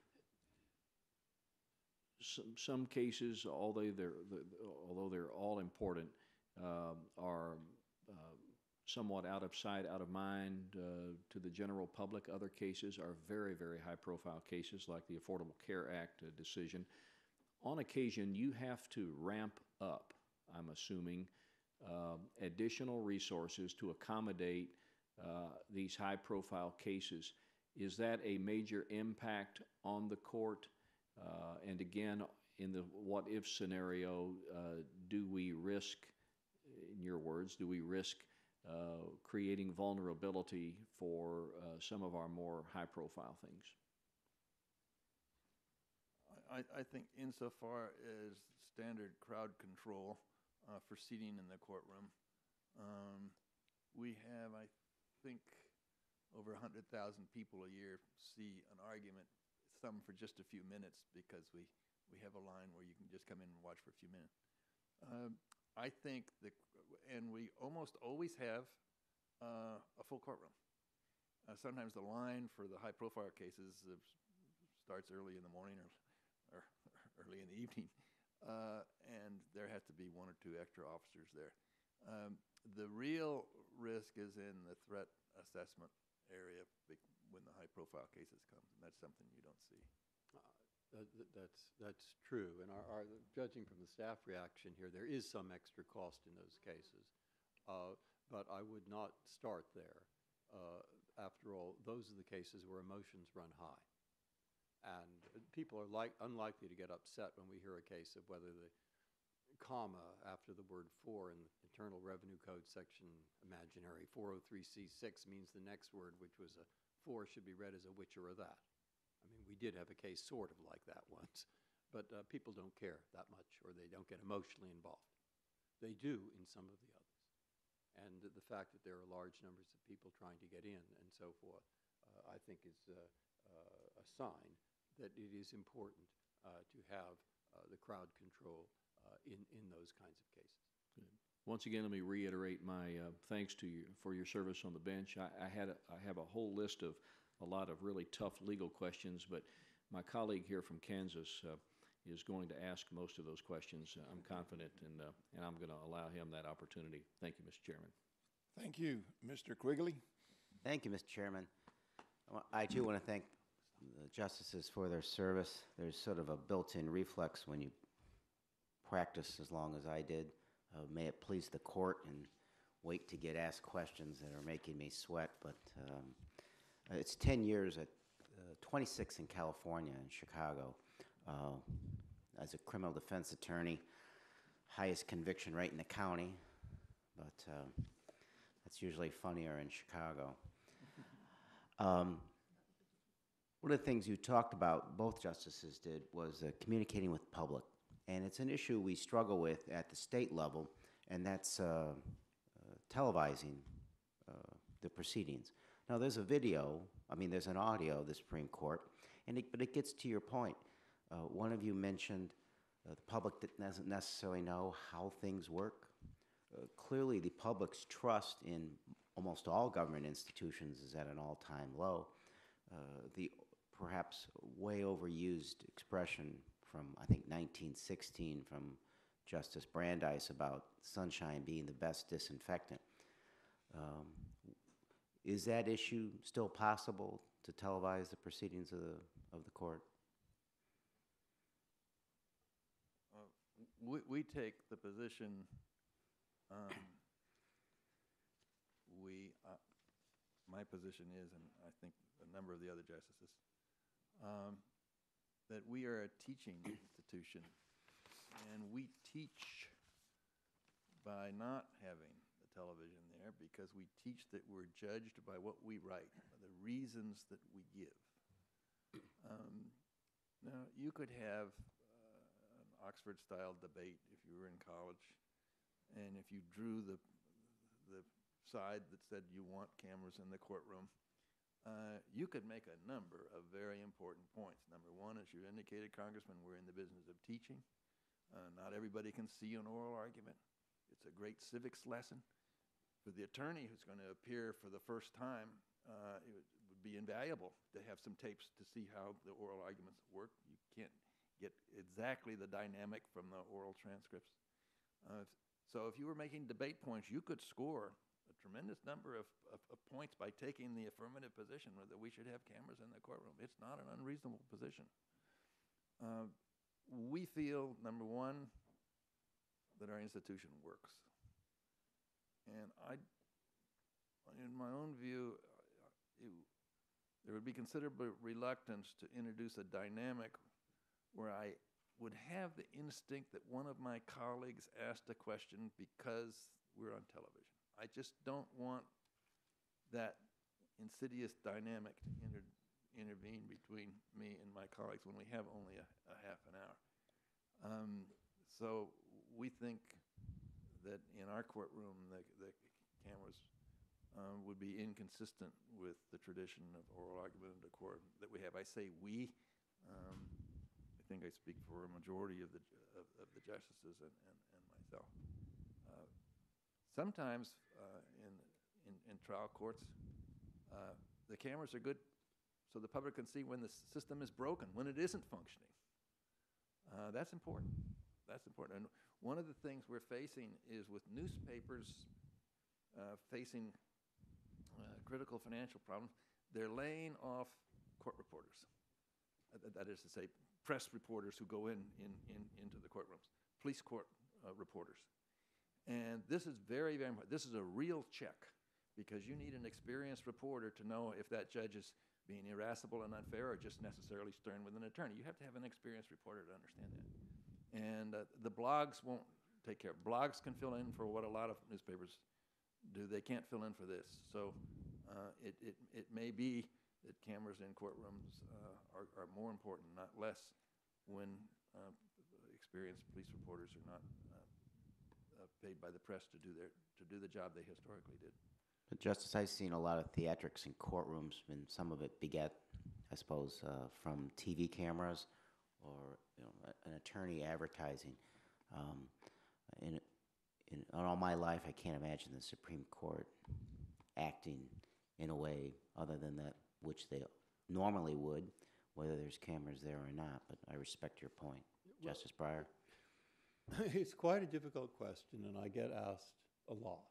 some, some cases, although they're, the, although they're all important, um, are uh, somewhat out of sight, out of mind uh, to the general public. Other cases are very, very high-profile cases, like the Affordable Care Act uh, decision. On occasion, you have to ramp up, I'm assuming, uh, additional resources to accommodate uh, these high-profile cases. Is that a major impact on the court? Uh, and again, in the what-if scenario, uh, do we risk, in your words, do we risk uh, creating vulnerability for uh, some of our more high-profile things? I, I think insofar as standard crowd control uh, for seating in the courtroom, um, we have, I think, over one hundred thousand people a year see an argument, some for just a few minutes because we, we have a line where you can just come in and watch for a few minutes. Um, I think, the, and we almost always have uh, a full courtroom. Uh, sometimes the line for the high-profile cases uh, starts early in the morning or, or early in the evening, uh, and there has to be one or two extra officers there. Um, the real risk is in the threat assessment area when the high-profile cases come, and that's something you don't see. Uh, th that's that's true, and our, our judging from the staff reaction here, there is some extra cost in those cases, uh, but I would not start there. Uh, after all, those are the cases where emotions run high, and people are like unlikely to get upset when we hear a case of whether the comma after the word for in the Internal Revenue Code section imaginary four oh three C six means the next word, which was a for, should be read as a which or a that. I mean, we did have a case sort of like that once, but uh, people don't care that much, or they don't get emotionally involved. They do in some of the others. And the fact that there are large numbers of people trying to get in and so forth, uh, I think is uh, uh, a sign that it is important uh, to have uh, the crowd control uh, in, in those kinds of cases. Good. Once again, let me reiterate my uh, thanks to you for your service on the bench. I, I, had a, I have a whole list of a lot of really tough legal questions, but my colleague here from Kansas uh, is going to ask most of those questions. Uh, I'm confident, and, uh, and I'm going to allow him that opportunity. Thank you, Mister Chairman. Thank you. Mister Quigley? Thank you, Mister Chairman. I, too, want to thank the justices for their service. There's sort of a built-in reflex when you practice as long as I did. Uh, may it please the court, and wait to get asked questions that are making me sweat. But um, it's ten years at uh, twenty-six in California and Chicago uh, as a criminal defense attorney, highest conviction rate in the county, but uh, that's usually funnier in Chicago. Um, one of the things you talked about, both justices did, was uh, communicating with public. And it's an issue we struggle with at the state level, and that's uh, uh, televising uh, the proceedings. Now, there's a video, I mean, there's an audio of the Supreme Court, and it, but it gets to your point. Uh, one of you mentioned uh, the public doesn't necessarily know how things work. Uh, clearly, the public's trust in almost all government institutions is at an all-time low. uh, the perhaps way overused expression from, I think, nineteen sixteen from Justice Brandeis about sunshine being the best disinfectant. Um, is that issue still possible to televise the proceedings of the, of the court? Uh, we, we take the position, um, we, uh, my position is, and I think a number of the other justices, um, that we are a teaching institution, and we teach by not having the television there because we teach that we're judged by what we write, by the reasons that we give. Um, now, you could have uh, an Oxford-style debate if you were in college, and if you drew the, the side that said you want cameras in the courtroom, Uh, you could make a number of very important points. Number one, as you indicated, Congressman, we're in the business of teaching. Uh, not everybody can see an oral argument. It's a great civics lesson. For the attorney who's going to appear for the first time, uh, it would be invaluable to have some tapes to see how the oral arguments work. You can't get exactly the dynamic from the oral transcripts. Uh, so if you were making debate points, you could score a tremendous number of, of, of points by taking the affirmative position that we should have cameras in the courtroom. It's not an unreasonable position. Uh, we feel, number one, that our institution works. And I, in my own view, it, there would be considerable reluctance to introduce a dynamic where I would have the instinct that one of my colleagues asked a question because we're on television. I just don't want that insidious dynamic to inter intervene between me and my colleagues when we have only a, a half an hour. Um, so we think that in our courtroom, the, the cameras um, would be inconsistent with the tradition of oral argument in the court that we have. I say we. Um, I think I speak for a majority of the, of, of the justices and, and, and myself. Uh, sometimes uh, in, in, in trial courts, uh, the cameras are good so the public can see when the system is broken, when it isn't functioning. Uh, that's important. That's important. And one of the things we're facing is with newspapers uh, facing uh, critical financial problems, they're laying off court reporters. Uh, that is to say, press reporters who go in, in, in into the courtrooms, police court uh, reporters. And this is very, very important. This is a real check because you need an experienced reporter to know if that judge is being irascible and unfair or just necessarily stern with an attorney. You have to have an experienced reporter to understand that. And uh, the blogs won't take care of it. Blogs can fill in for what a lot of newspapers do. They can't fill in for this. So uh, it, it, it may be that cameras in courtrooms uh, are, are more important, not less, when uh, experienced police reporters are not uh, uh, paid by the press to do, their, to do the job they historically did. But Justice, I've seen a lot of theatrics in courtrooms, and some of it beget, I suppose, uh, from T V cameras or you know, an attorney advertising. Um, in, in, in all my life, I can't imagine the Supreme Court acting in a way other than that which they normally would, whether there's cameras there or not. But I respect your point, well, Justice Breyer. It's quite a difficult question, and I get asked a lot.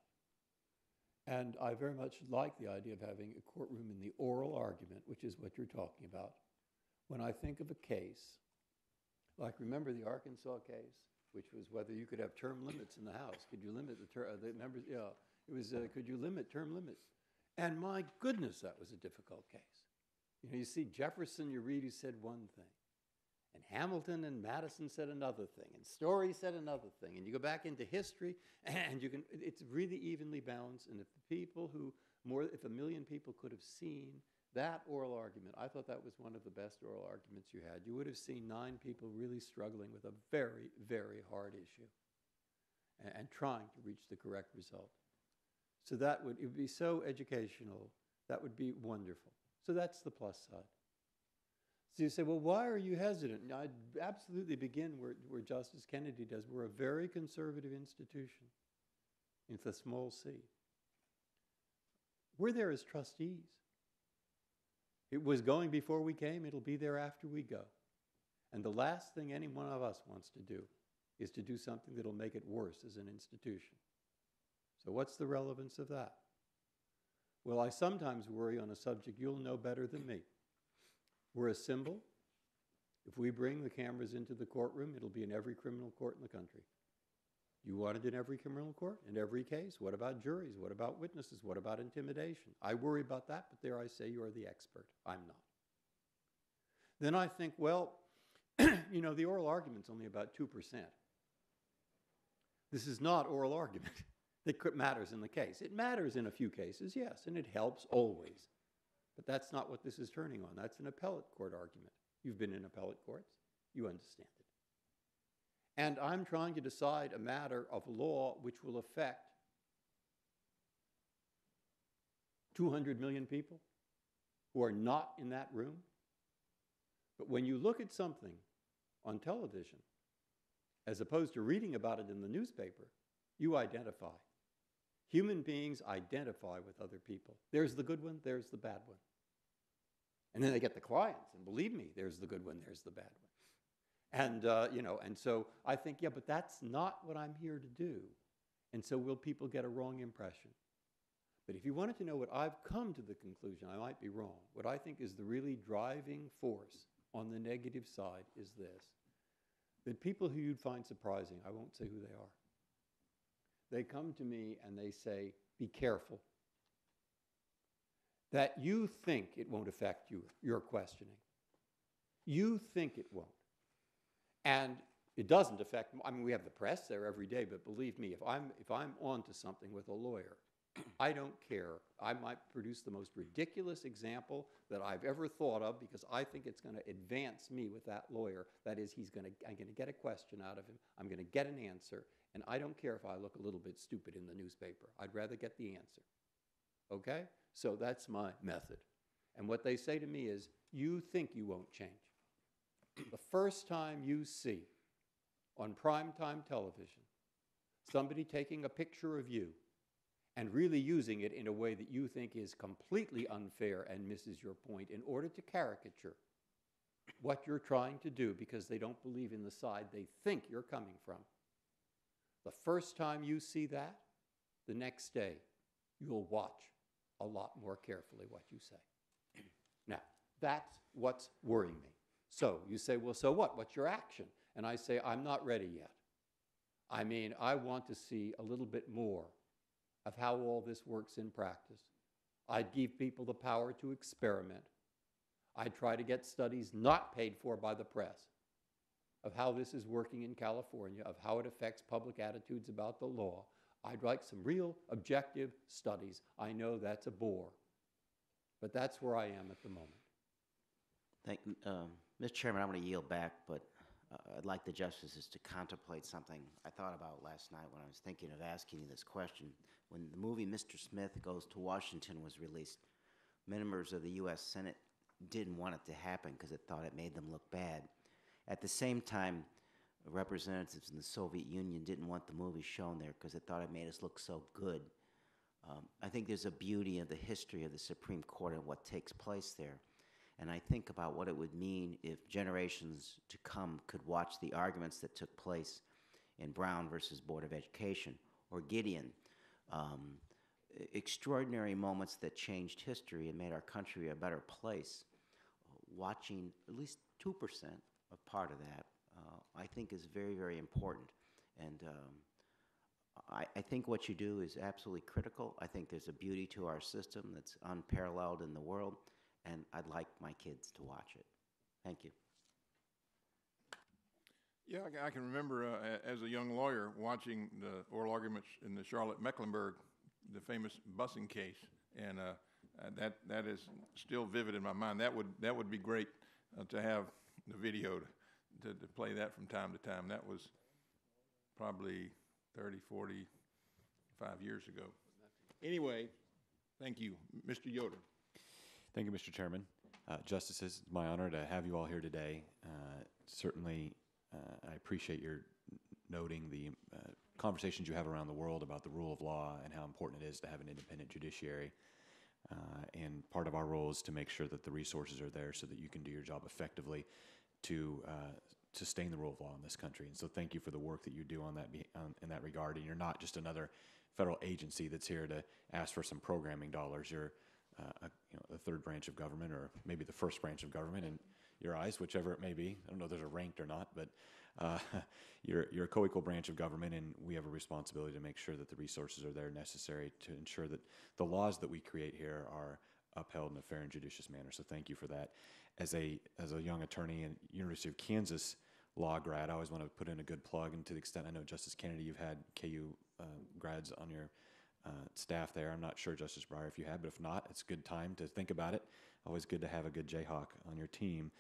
And I very much like the idea of having a courtroom in the oral argument, which is what you're talking about. When I think of a case, like remember the Arkansas case, which was whether you could have term limits in the House. Could you limit the, ter uh, the members? Yeah, it was, uh, could you limit term limits? And my goodness, that was a difficult case. You know, you see Jefferson, you read, he said one thing. And Hamilton and Madison said another thing, and Story said another thing, and you go back into history, and you can, it's really evenly balanced, and if the people who, more, if a million people could have seen that oral argument, I thought that was one of the best oral arguments you had. You would have seen nine people really struggling with a very, very hard issue, and, and trying to reach the correct result. So that would, it would be so educational, that would be wonderful. So that's the plus side. So you say, well, why are you hesitant? Now, I'd absolutely begin where, where Justice Kennedy does. We're a very conservative institution. It's a small c. We're there as trustees. It was going before we came. It'll be there after we go. And the last thing any one of us wants to do is to do something that'll make it worse as an institution. So what's the relevance of that? Well, I sometimes worry on a subject you'll know better than me. We're a symbol. If we bring the cameras into the courtroom, it'll be in every criminal court in the country. You want it in every criminal court, in every case? What about juries? What about witnesses? What about intimidation? I worry about that, but there I say you're the expert. I'm not. Then I think, well, you know, the oral argument's only about two percent. This is not oral argument that matters in the case. It matters in a few cases, yes, and it helps always. But that's not what this is turning on. That's an appellate court argument. You've been in appellate courts. You understand it. And I'm trying to decide a matter of law which will affect two hundred million people who are not in that room. But when you look at something on television, as opposed to reading about it in the newspaper, you identify. Human beings identify with other people. There's the good one, there's the bad one. And then they get the clients, and believe me, there's the good one, there's the bad one. And, uh, you know, and so I think, yeah, but that's not what I'm here to do. And so will people get a wrong impression? But if you wanted to know what I've come to the conclusion, I might be wrong. What I think is the really driving force on the negative side is this. That people who you'd find surprising, I won't say who they are, they come to me and they say, be careful. That you think it won't affect you, your questioning. You think it won't. And it doesn't affect, I mean, we have the press there every day, but believe me, if I'm, if I'm onto something with a lawyer, I don't care. I might produce the most ridiculous example that I've ever thought of because I think it's going to advance me with that lawyer. That is, he's going to, I'm going to get a question out of him. I'm going to get an answer. And I don't care if I look a little bit stupid in the newspaper. I'd rather get the answer. Okay? So that's my method. And what they say to me is, you think you won't change. The first time you see on primetime television somebody taking a picture of you and really using it in a way that you think is completely unfair and misses your point in order to caricature what you're trying to do because they don't believe in the side they think you're coming from. The first time you see that, the next day, you'll watch a lot more carefully what you say. Now, that's what's worrying me. So you say, well, so what? What's your action? And I say, I'm not ready yet. I mean, I want to see a little bit more of how all this works in practice. I'd give people the power to experiment. I'd try to get studies not paid for by the press of how this is working in California, of how it affects public attitudes about the law. I'd like some real objective studies. I know that's a bore, but that's where I am at the moment. Thank, um, Mister Chairman, I'm going to yield back, but uh, I'd like the justices to contemplate something I thought about last night when I was thinking of asking you this question. When the movie Mister Smith Goes to Washington was released, members of the U S Senate didn't want it to happen because it thought it made them look bad. At the same time, representatives in the Soviet Union didn't want the movie shown there because it thought it made us look so good. Um, I think there's a beauty of the history of the Supreme Court and what takes place there. And I think about what it would mean if generations to come could watch the arguments that took place in Brown versus Board of Education or Gideon, um, extraordinary moments that changed history and made our country a better place. Watching at least two percent of part of that, uh, I think is very, very important. And um, I, I think what you do is absolutely critical. I think there's a beauty to our system that's unparalleled in the world, and I'd like my kids to watch it. Thank you. Yeah, I, I can remember uh, as a young lawyer watching the oral arguments in the Charlotte-Mecklenburg, the famous busing case, and uh, uh, that that is still vivid in my mind. That would that would be great uh, to have the video to, to play that from time to time. That was probably thirty, forty-five years ago. Anyway, thank you. Mister Yoder. Thank you, Mister Chairman. Uh, Justices, it's my honor to have you all here today. Uh, certainly, uh, I appreciate your noting the uh, conversations you have around the world about the rule of law and how important it is to have an independent judiciary. Uh, and part of our role is to make sure that the resources are there so that you can do your job effectively to uh, sustain the rule of law in this country. And so thank you for the work that you do on that be, on, in that regard. And you're not just another federal agency that's here to ask for some programming dollars. You're uh, a, you know, the third branch of government, or maybe the first branch of government in your eyes, whichever it may be. I don't know if there's a ranked or not, but uh, you're, you're a co-equal branch of government, and we have a responsibility to make sure that the resources are there necessary to ensure that the laws that we create here are upheld in a fair and judicious manner. So thank you for that. As a as a young attorney and University of Kansas law grad, I always want to put in a good plug, and to the extent I know, Justice Kennedy, you've had K U uh, grads on your uh, staff there. I'm not sure, Justice Breyer, if you have, but if not, it's a good time to think about it. Always good to have a good Jayhawk on your team.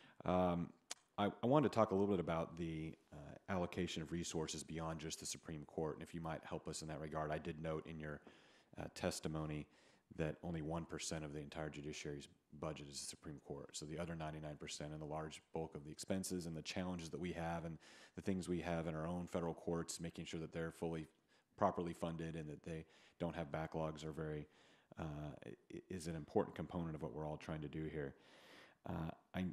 Um, I, I wanted to talk a little bit about the uh, allocation of resources beyond just the Supreme Court, and if you might help us in that regard. I did note in your uh, testimony that only one percent of the entire judiciary's budget is the Supreme Court. So the other ninety-nine percent, and the large bulk of the expenses and the challenges that we have and the things we have in our own federal courts, making sure that they're fully, properly funded and that they don't have backlogs, are very, uh, is an important component of what we're all trying to do here. Uh, I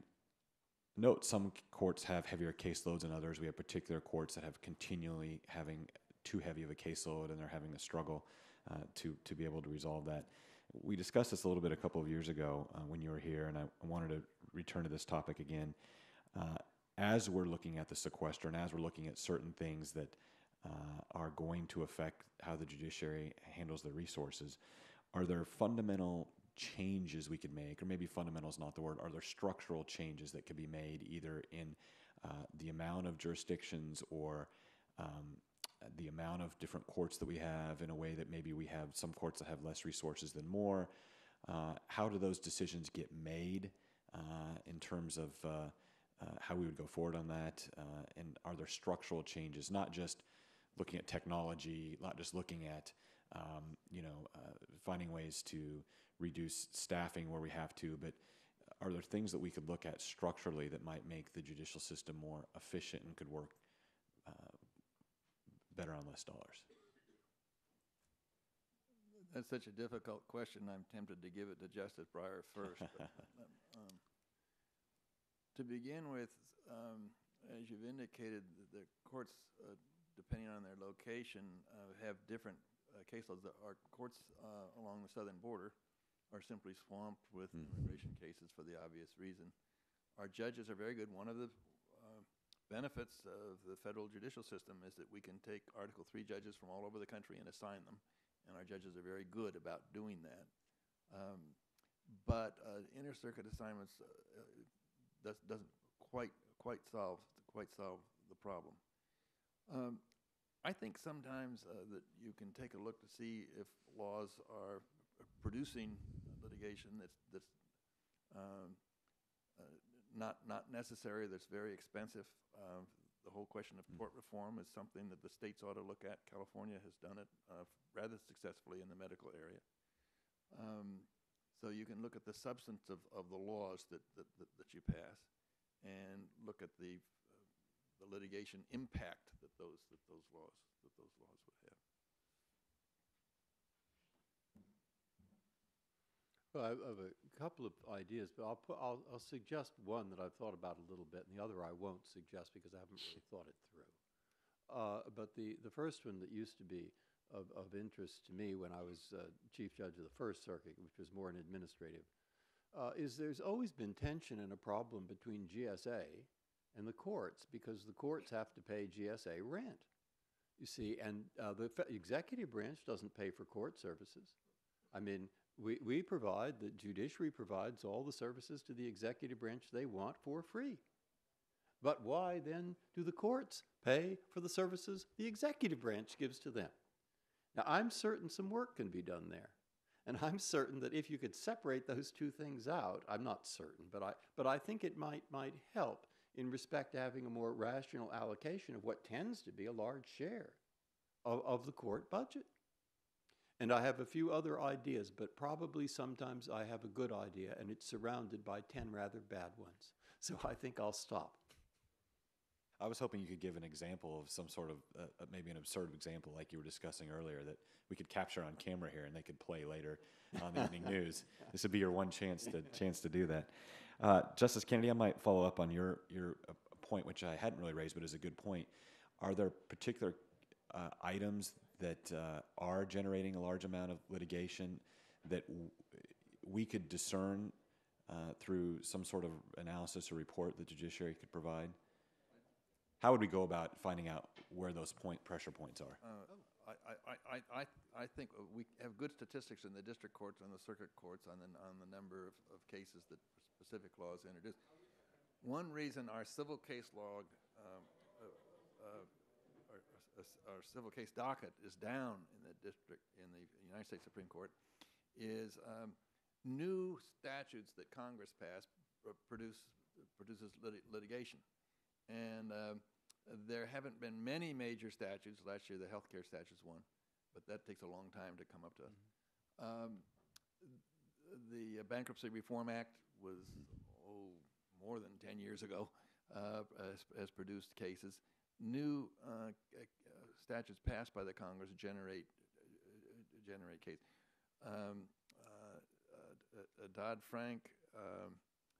note some courts have heavier caseloads than others. We have particular courts that have continually having too heavy of a caseload, and they're having to struggle uh, to, to be able to resolve that. We discussed this a little bit a couple of years ago uh, when you were here, and I, I wanted to return to this topic again. Uh, as we're looking at the sequester, and as we're looking at certain things that uh, are going to affect how the judiciary handles their resources, are there fundamental changes we could make, or maybe fundamental is not the word, are there structural changes that could be made either in uh, the amount of jurisdictions or um, the amount of different courts that we have, in a way that maybe we have some courts that have less resources than more? Uh, how do those decisions get made uh, in terms of uh, uh, how we would go forward on that? Uh, and are there structural changes, not just looking at technology, not just looking at um, you know, uh, finding ways to reduce staffing where we have to, but are there things that we could look at structurally that might make the judicial system more efficient and could work uh, better on less dollars? That's such a difficult question. I'm tempted to give it to Justice Breyer first. but, um, to begin with, um, as you've indicated, the, the courts, uh, depending on their location, uh, have different uh, caseloads. Our courts uh, along the southern border are simply swamped with mm. immigration cases for the obvious reason. Our judges are very good. One of the uh, benefits of the federal judicial system is that we can take Article three judges from all over the country and assign them, and our judges are very good about doing that. Um, but uh, inter-circuit assignments uh, does, doesn't quite quite solve quite solve the problem. Um, I think sometimes uh, that you can take a look to see if laws are producing litigation that's that's um, uh, not not necessary, that's very expensive. Uh, the whole question of tort reform is something that the states ought to look at. California has done it uh, rather successfully in the medical area. Um, so you can look at the substance of, of the laws that, that, that, that you pass, and look at the uh, the litigation impact that those that those laws that those laws would have. Well, I have a couple of ideas, but I'll, put, I'll, I'll suggest one that I've thought about a little bit, and the other I won't suggest because I haven't really thought it through. Uh, but the, the first one that used to be of, of interest to me when I was uh, Chief Judge of the First Circuit, which was more an administrative, uh, is there's always been tension and a problem between G S A and the courts, because the courts have to pay G S A rent, you see, and uh, the executive branch doesn't pay for court services. I mean, We, we provide, the judiciary provides all the services to the executive branch they want for free. But why then do the courts pay for the services the executive branch gives to them? Now, I'm certain some work can be done there. And I'm certain that if you could separate those two things out, I'm not certain, but I, but I think it might, might help in respect to having a more rational allocation of what tends to be a large share of, of the court budget. And I have a few other ideas, but probably sometimes I have a good idea, and it's surrounded by ten rather bad ones. So I think I'll stop. I was hoping you could give an example of some sort of, uh, uh, maybe an absurd example like you were discussing earlier that we could capture on camera here and they could play later on the evening news. This would be your one chance to chance to do that. Uh, Justice Kennedy, I might follow up on your, your uh, point, which I hadn't really raised, but is a good point. Are there particular uh, items that uh, are generating a large amount of litigation that w we could discern uh, through some sort of analysis or report the judiciary could provide? How would we go about finding out where those point pressure points are? Uh, I, I, I, I, I think we have good statistics in the district courts and the circuit courts on the, on the number of, of cases that specific laws introduce. One reason our civil case log, um, uh, uh, our, our civil case docket is down in the district, in the United States Supreme Court, is um, new statutes that Congress passed produce, produces lit litigation. And um, there haven't been many major statutes. Last year, the healthcare statutes won, but that takes a long time to come up to us. Mm-hmm. um, the Bankruptcy Reform Act was, oh, more than ten years ago, uh, has, has produced cases. New uh, uh, statutes passed by the Congress generate uh, generate cases. Um, uh, uh, Dodd-Frank um,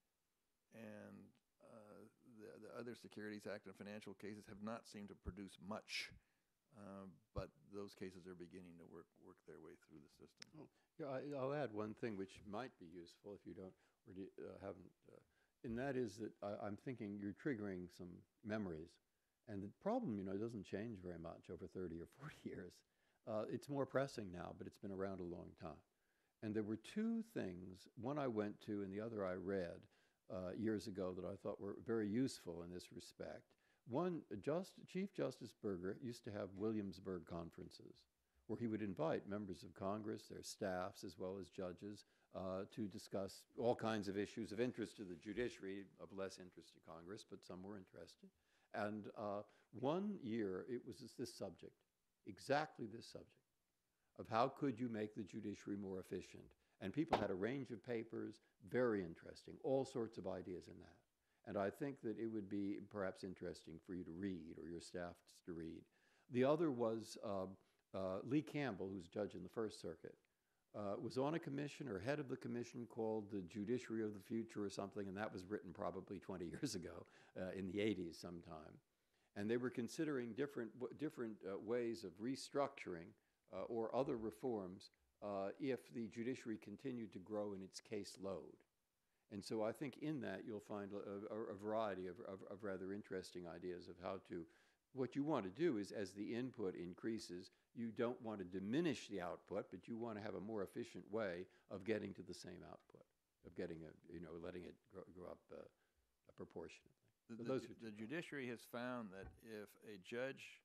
and uh, the, the other Securities Act and financial cases have not seemed to produce much, uh, but those cases are beginning to work work their way through the system. Oh, yeah, I, I'll add one thing which might be useful if you don't already uh, haven't, uh, and that is that I, I'm thinking you're triggering some memories, and the problem, you know, doesn't change very much over thirty or forty years. Uh, it's more pressing now, but it's been around a long time. And there were two things, one I went to and the other I read uh, years ago that I thought were very useful in this respect. One, just, Chief Justice Berger used to have Williamsburg conferences where he would invite members of Congress, their staffs, as well as judges, uh, to discuss all kinds of issues of interest to the judiciary, of less interest to Congress, but some were interested. And uh, one year it was this subject, exactly this subject, of how could you make the judiciary more efficient. And people had a range of papers, very interesting, all sorts of ideas in that. And I think that it would be perhaps interesting for you to read, or your staff to read. The other was uh, uh, Lee Campbell, who's a judge in the First Circuit, uh, was on a commission, or head of the commission, called the Judiciary of the Future or something, and that was written probably twenty years ago, uh, in the eighties sometime. And they were considering different, different uh, ways of restructuring uh, or other reforms uh, if the judiciary continued to grow in its caseload. And so I think in that you'll find a, a, a variety of, of, of rather interesting ideas of how to, what you want to do is, as the input increases, you don't want to diminish the output, but you want to have a more efficient way of getting to the same output, of getting a, you know, letting it grow, grow up uh, proportionately. The, So the, those ju- are the judiciary has found that if a judge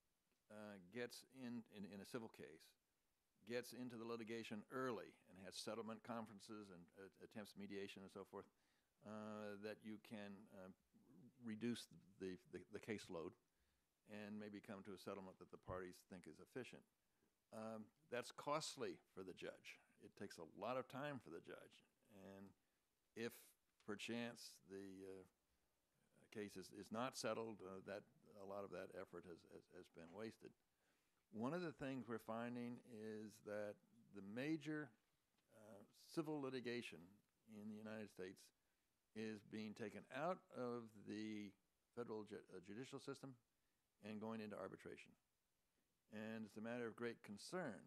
uh, gets in, in, in a civil case, gets into the litigation early and has settlement conferences and uh, attempts mediation and so forth, uh, that you can uh, reduce the, the, the caseload and maybe come to a settlement that the parties think is efficient. Um, that's costly for the judge. It takes a lot of time for the judge. And if perchance the uh, case is, is not settled, uh, that a lot of that effort has, has, has been wasted. One of the things we're finding is that the major uh, civil litigation in the United States is being taken out of the federal ju uh, judicial system and going into arbitration. And it's a matter of great concern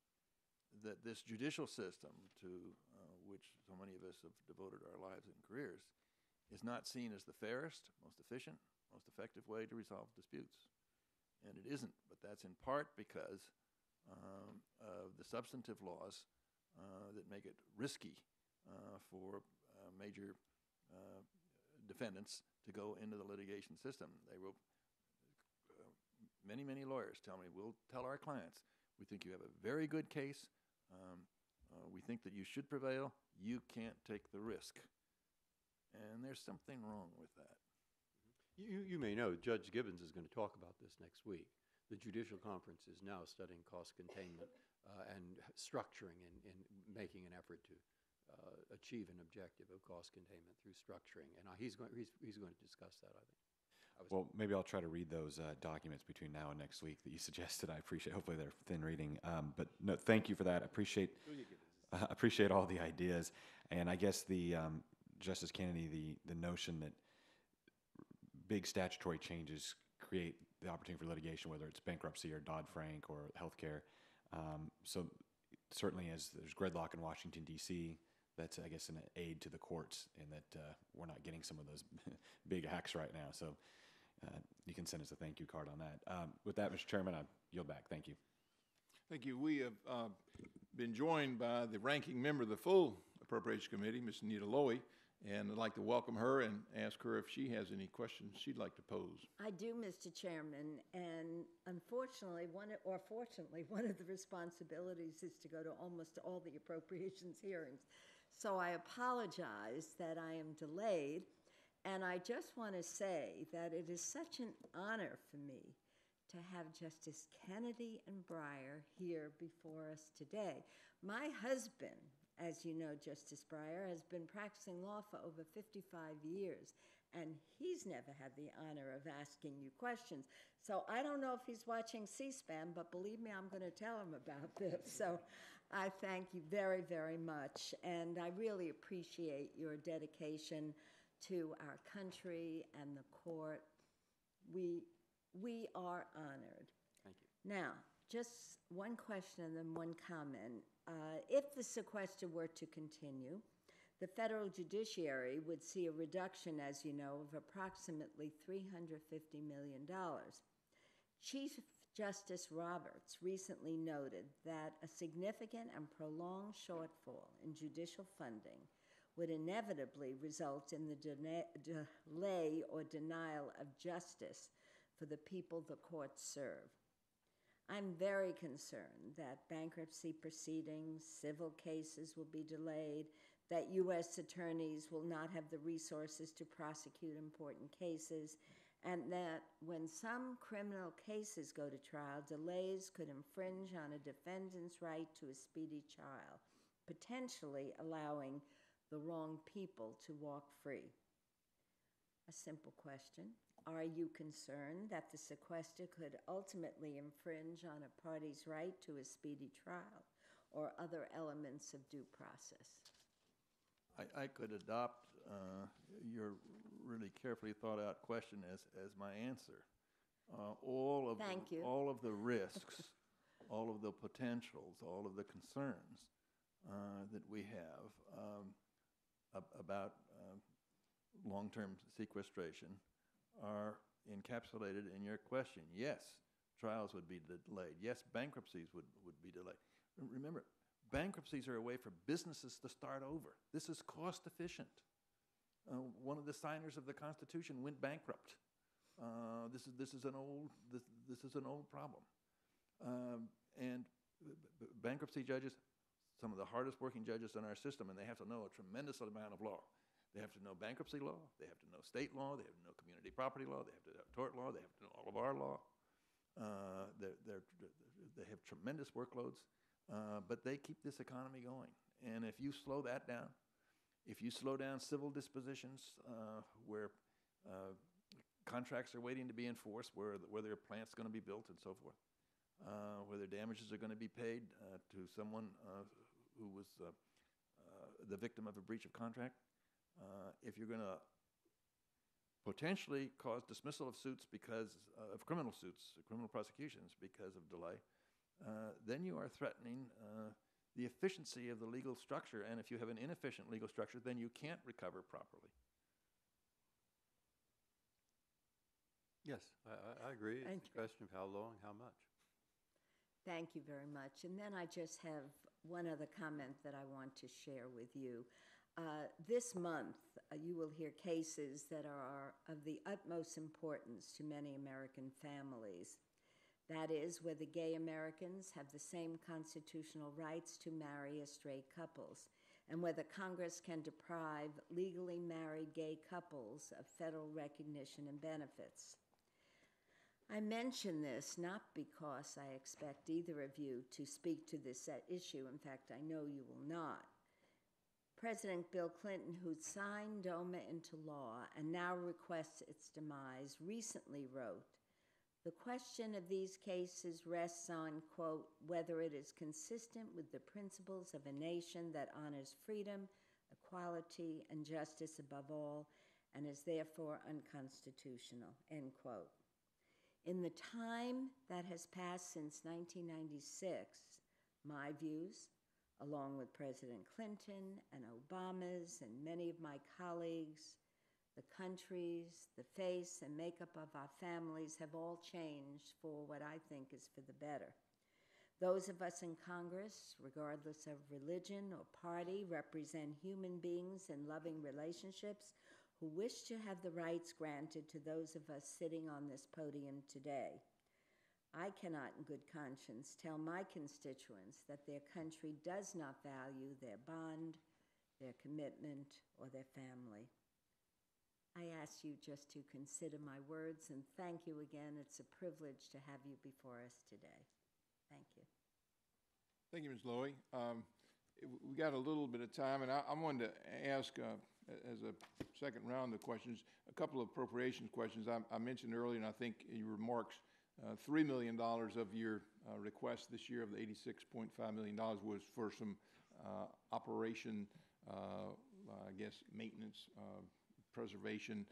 that this judicial system, to uh, which so many of us have devoted our lives and careers, is not seen as the fairest, most efficient, most effective way to resolve disputes. And it isn't, but that's in part because um, of the substantive laws uh, that make it risky uh, for uh, major uh, defendants to go into the litigation system. They will, uh, many, many lawyers tell me, we'll tell our clients, we think you have a very good case, um, uh, we think that you should prevail, you can't take the risk. And there's something wrong with that. You, you may know Judge Gibbons is going to talk about this next week. The Judicial Conference is now studying cost containment uh, and structuring and, and making an effort to uh, achieve an objective of cost containment through structuring. And uh, he's, going, he's, he's going to discuss that, I think. I was- Well, maybe I'll try to read those uh, documents between now and next week that you suggested. I appreciate. Hopefully, they're thin reading. Um, but no, thank you for that. I appreciate. Uh, appreciate all the ideas, and I guess the um, Justice Kennedy, the the notion that big statutory changes create the opportunity for litigation, whether it's bankruptcy or Dodd-Frank or healthcare. Um, so certainly, as there's gridlock in Washington D C, that's I guess an aid to the courts in that uh, we're not getting some of those big acts right now. So. Uh, you can send us a thank you card on that. Um, with that, Mister Chairman, I yield back. Thank you. Thank you. We have uh, been joined by the ranking member of the full Appropriations Committee, Miz Anita Lowy, and I'd like to welcome her and ask her if she has any questions she'd like to pose. I do, Mister Chairman, and unfortunately, one or fortunately, one of the responsibilities is to go to almost all the appropriations hearings. So I apologize that I am delayed. And I just want to say that it is such an honor for me to have Justice Kennedy and Breyer here before us today. My husband, as you know, Justice Breyer, has been practicing law for over fifty-five years, and he's never had the honor of asking you questions. So I don't know if he's watching C-SPAN, but believe me, I'm going to tell him about this. So I thank you very, very much, and I really appreciate your dedication to our country and the court. We, we are honored. Thank you. Now, just one question and then one comment. Uh, if the sequester were to continue, the federal judiciary would see a reduction, as you know, of approximately three hundred fifty million dollars. Chief Justice Roberts recently noted that a significant and prolonged shortfall in judicial funding would inevitably result in the de- delay or denial of justice for the people the courts serve. I'm very concerned that bankruptcy proceedings, civil cases will be delayed, that U S attorneys will not have the resources to prosecute important cases, and that when some criminal cases go to trial, delays could infringe on a defendant's right to a speedy trial, potentially allowing the wrong people to walk free. A simple question. Are you concerned that the sequester could ultimately infringe on a party's right to a speedy trial or other elements of due process? I, I could adopt uh, your really carefully thought out question as, as my answer. Uh, all of Thank the, you. all of the risks, all of the potentials, all of the concerns uh, that we have um, ab- about uh, long-term sequestration are encapsulated in your question. Yes, trials would be delayed. Yes, bankruptcies would, would be delayed. Remember, bankruptcies are a way for businesses to start over. This is cost efficient. Uh, one of the signers of the Constitution went bankrupt. Uh, this is this is an old this this is an old problem, um, and b- b- bankruptcy judges, some of the hardest working judges in our system, and they have to know a tremendous amount of law. They have to know bankruptcy law. They have to know state law. They have to know community property law. They have to know tort law. They have to know all of our law. Uh, they're, they're, they have tremendous workloads, uh, but they keep this economy going. And if you slow that down, if you slow down civil dispositions uh, where uh, contracts are waiting to be enforced, where where their plant's going to be built and so forth, uh, where their damages are going to be paid uh, to someone uh, who was uh, uh, the victim of a breach of contract. Uh, if you're going to potentially cause dismissal of suits because uh, of criminal suits, criminal prosecutions because of delay, uh, then you are threatening uh, the efficiency of the legal structure. And if you have an inefficient legal structure, then you can't recover properly. Yes, I, I, I agree. It's Thank a question of how long, how much. Thank you very much. And then I just have one other comment that I want to share with you. Uh, this month, uh, you will hear cases that are of the utmost importance to many American families. That is, whether gay Americans have the same constitutional rights to marry as straight couples, and whether Congress can deprive legally married gay couples of federal recognition and benefits. I mention this not because I expect either of you to speak to this issue. In fact, I know you will not. President Bill Clinton, who signed DOMA into law and now requests its demise, recently wrote, "The question of these cases rests on, quote, whether it is consistent with the principles of a nation that honors freedom, equality, and justice above all, and is therefore unconstitutional," end quote. In the time that has passed since nineteen ninety-six, my views, along with President Clinton and Obama's and many of my colleagues, the countries, the face and makeup of our families have all changed for what I think is for the better. Those of us in Congress, regardless of religion or party, represent human beings in loving relationships who wish to have the rights granted to those of us sitting on this podium today. I cannot in good conscience tell my constituents that their country does not value their bond, their commitment, or their family. I ask you just to consider my words and thank you again. It's a privilege to have you before us today. Thank you. Thank you, Miz Lowy. Um, we got a little bit of time, and I, I wanted to ask, uh, as a second round of questions, a couple of appropriations questions. I, I mentioned earlier, and I think in your remarks, uh, three million dollars of your uh, request this year of the eighty-six point five million dollars was for some uh, operation, uh, I guess, maintenance, uh, preservation.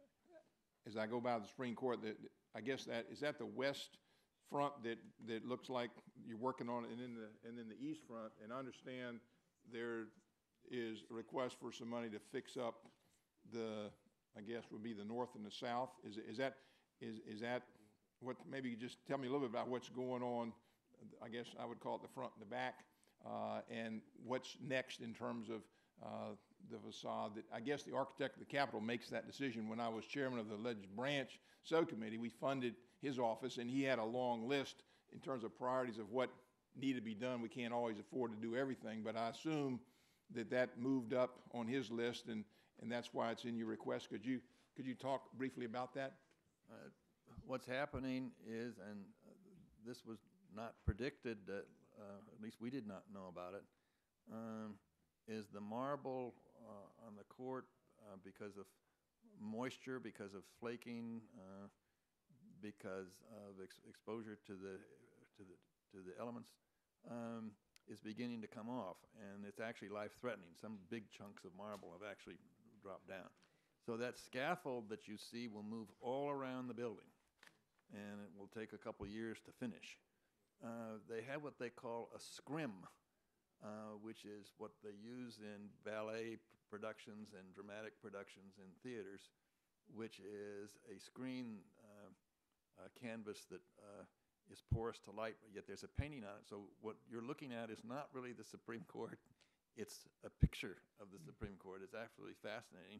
As I go by the Supreme Court, that I guess that is that the west front that that looks like you're working on it, and then the and then the east front. And I understand there is a request for some money to fix up the, I guess would be the north and the south. Is is that is is that what? Maybe you just tell me a little bit about what's going on. I guess I would call it the front and the back, uh, and what's next in terms of uh, the facade. That I guess the architect of the Capitol makes that decision. When I was chairman of the Legislative Branch Subcommittee, we funded his office, and he had a long list in terms of priorities of what needed to be done. We can't always afford to do everything, but I assume that that moved up on his list, and, and that's why it's in your request. Could you could you talk briefly about that? Uh, what's happening is, and uh, this was not predicted, that uh, at least we did not know about it, um, is the marble uh, on the court uh, because of moisture, because of flaking, uh, because of ex exposure to the to the to the elements, um, is beginning to come off, and it's actually life-threatening. Some big chunks of marble have actually dropped down. So that scaffold that you see will move all around the building, and it will take a couple years to finish. Uh, they have what they call a scrim, uh, which is what they use in ballet productions and dramatic productions in theaters, which is a screen uh, uh, canvas that uh, is porous to light, but yet there's a painting on it. So what you're looking at is not really the Supreme Court. It's a picture of the Supreme Court. It's absolutely fascinating.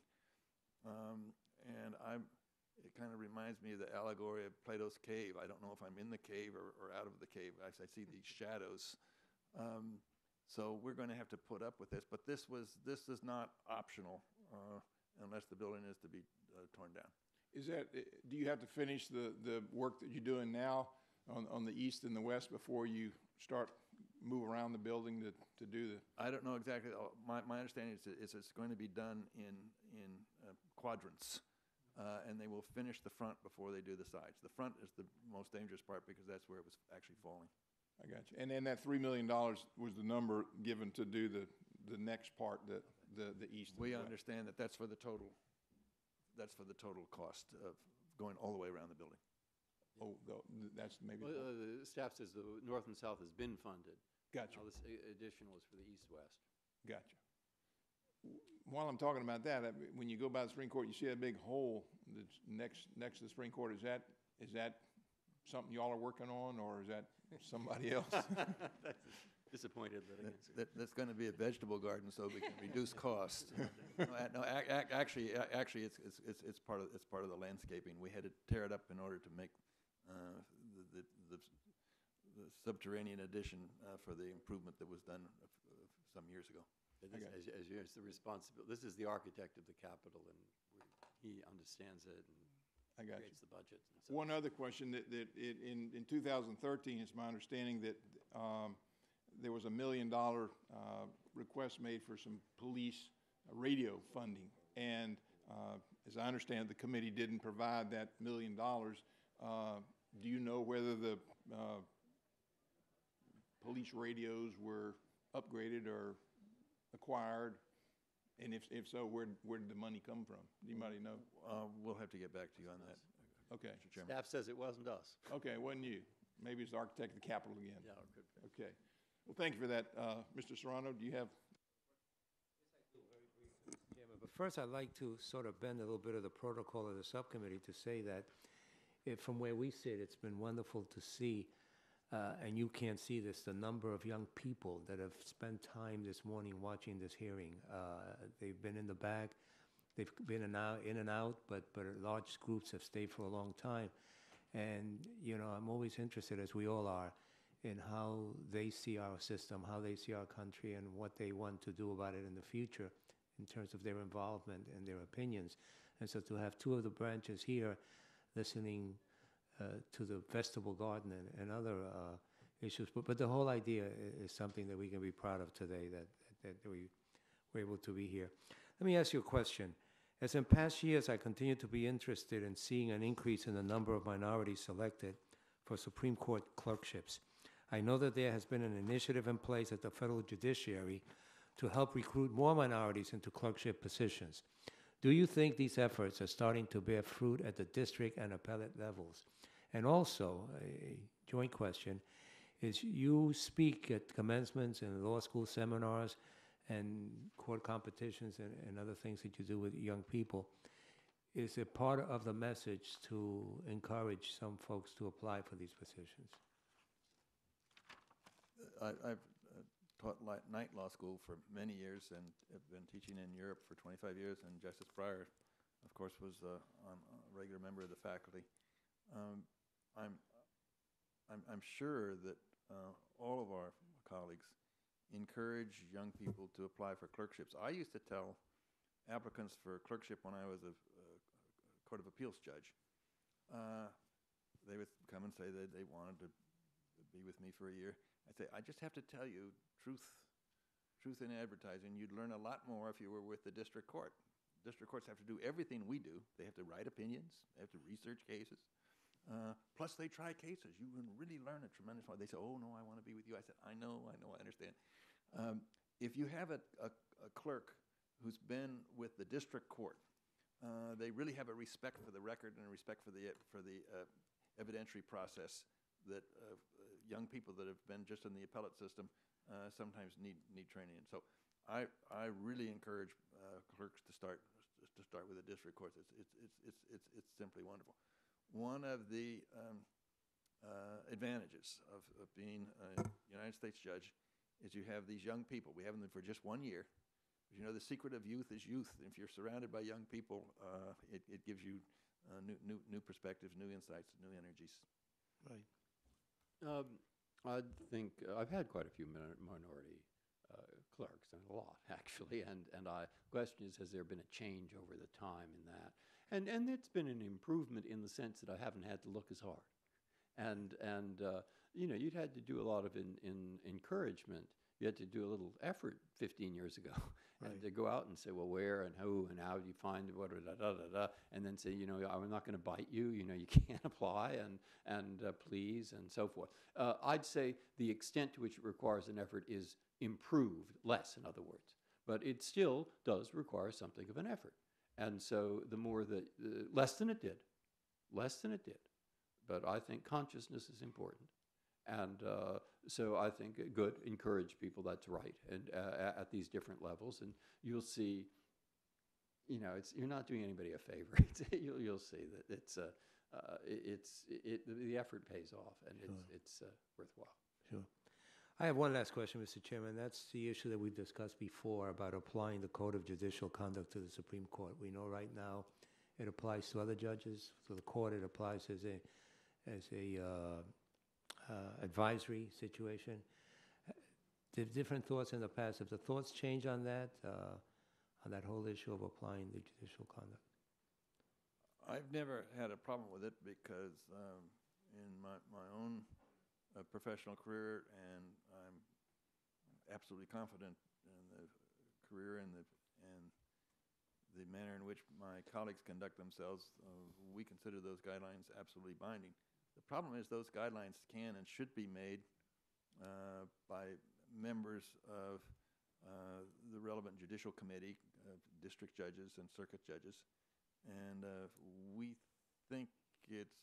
Um, and I'm, it kind of reminds me of the allegory of Plato's cave. I don't know if I'm in the cave or, or out of the cave. I, I see these shadows. Um, so we're going to have to put up with this. But this was this is not optional uh, unless the building is to be uh, torn down. Is that, do you have to finish the, the work that you're doing now on, on the east and the west before you start move around the building to, to do the? I don't know exactly. My, my understanding is, is it's going to be done in, in uh, quadrants, uh, and they will finish the front before they do the sides. The front is the most dangerous part because that's where it was actually falling. I got you. And then that three million dollars was the number given to do the, the next part, the, the, the east and We the west. understand that that's for the total, that's for the total cost of going all the way around the building. Oh, the- that's maybe. Well, uh, the staff says the north and south has been funded. Gotcha. Now this a- additional is for the east-west. Gotcha. W- While I'm talking about that, I mean, when you go by the Supreme Court, you see that big hole that's next next to the Supreme Court. Is that is that something y'all are working on, or is that somebody else? That's disappointed litigants. That, that's going to be a vegetable garden so we can reduce cost. No, a- no ac ac actually, a actually, it's, it's, it's, it's part of it's part of the landscaping. We had to tear it up in order to make uh, the, the, the, the subterranean addition uh, for the improvement that was done uh, some years ago. It is, as, as you, it's the responsibility. This is the architect of the Capitol, and we, he understands it and I got creates you. the budget. And so One other question that, that it, in, in two thousand thirteen, it's my understanding that um, there was a million dollar uh, request made for some police uh, radio funding. And uh, as I understand, the committee didn't provide that million dollars. Uh, do you know whether the uh, police radios were upgraded or acquired? And if, if so, where, where did the money come from? Anybody know? Uh, we'll have to get back to you on that. Okay. Mister Chairman. Staff says it wasn't us. Okay, it wasn't you. Maybe it's the architect of the Capitol again. Yeah, it could be. Okay. Well, thank you for that. Uh, Mister Serrano, do you have? Chairman, but first I'd like to sort of bend a little bit of the protocol of the subcommittee to say that if, from where we sit, it's been wonderful to see, uh, and you can't see this, the number of young people that have spent time this morning watching this hearing. Uh, they've been in the back, they've been in, out, in and out, but, but large groups have stayed for a long time. And, you know, I'm always interested, as we all are, in how they see our system, how they see our country, and what they want to do about it in the future in terms of their involvement and their opinions. And so to have two of the branches here listening uh, to the vegetable garden and, and other uh, issues, but, but the whole idea is, is something that we can be proud of today, that, that, that we were able to be here. Let me ask you a question. As in past years, I continue to be interested in seeing an increase in the number of minorities selected for Supreme Court clerkships. I know that there has been an initiative in place at the federal judiciary to help recruit more minorities into clerkship positions. Do you think these efforts are starting to bear fruit at the district and appellate levels? And also, a joint question, is you speak at commencements and law school seminars and court competitions and, and other things that you do with young people. Is it part of the message to encourage some folks to apply for these positions? I, I've uh, taught li night law school for many years and have been teaching in Europe for twenty-five years, and Justice Breyer, of course, was uh, on, a regular member of the faculty. Um, I'm, I'm, I'm sure that uh, all of our colleagues encourage young people to apply for clerkships. I used to tell applicants for clerkship when I was a, a Court of Appeals judge. Uh, they would come and say that they wanted to be with me for a year. I'd say, I just have to tell you, truth, truth in advertising, you'd learn a lot more if you were with the district court. District courts have to do everything we do. They have to write opinions. They have to research cases. Uh, plus, they try cases. You can really learn a tremendous amount. They say, oh, no, I want to be with you. I said, I know, I know, I understand. Um, if you have a, a, a clerk who's been with the district court, uh, they really have a respect for the record and a respect for the, for the uh, evidentiary process that uh, young people that have been just in the appellate system uh, sometimes need, need training in. So I, I really encourage uh, clerks to start, to start with the district courts. It's, it's, it's, it's, it's, it's simply wonderful. One of the um, uh, advantages of, of being a United States judge is you have these young people. We have them for just one year. You know, the secret of youth is youth. If you're surrounded by young people, uh, it, it gives you uh, new, new, new perspectives, new insights, new energies. Right. Um, I think uh, I've had quite a few min minority uh, clerks, and a lot actually. And and I question is, has there been a change over the time in that? And and it's been an improvement in the sense that I haven't had to look as hard, and and uh, you know, you'd had to do a lot of in, in encouragement. You had to do a little effort fifteen years ago, right. And to go out and say, well, where and who and how do you find what, da, da, da, da, and then say, you know, I'm not going to bite you, you know, you can't apply, and, and uh, please, and so forth. Uh, I'd say the extent to which it requires an effort is improved, less, in other words. But it still does require something of an effort. And so the more that, uh, less than it did, less than it did. But I think consciousness is important. And uh, so I think, uh, good, encourage people, that's right, and uh, at these different levels. And you'll see, you know, it's, you're not doing anybody a favor. you'll, you'll see that it's, uh, uh, it's, it, the effort pays off, and Sure. it's, it's uh, worthwhile. Sure. I have one last question, Mister Chairman. That's the issue that we discussed before about applying the Code of Judicial Conduct to the Supreme Court. We know right now it applies to other judges. To the court, it applies as a, as a uh, uh, advisory situation. The different thoughts in the past. Have the thoughts changed on that, uh, on that whole issue of applying the judicial conduct? I've never had a problem with it because um, in my, my own uh, professional career, and I'm absolutely confident in the career and the and the manner in which my colleagues conduct themselves. Uh, we consider those guidelines absolutely binding. The problem is those guidelines can and should be made uh, by members of uh, the relevant judicial committee, uh, district judges and circuit judges, and uh, we think it's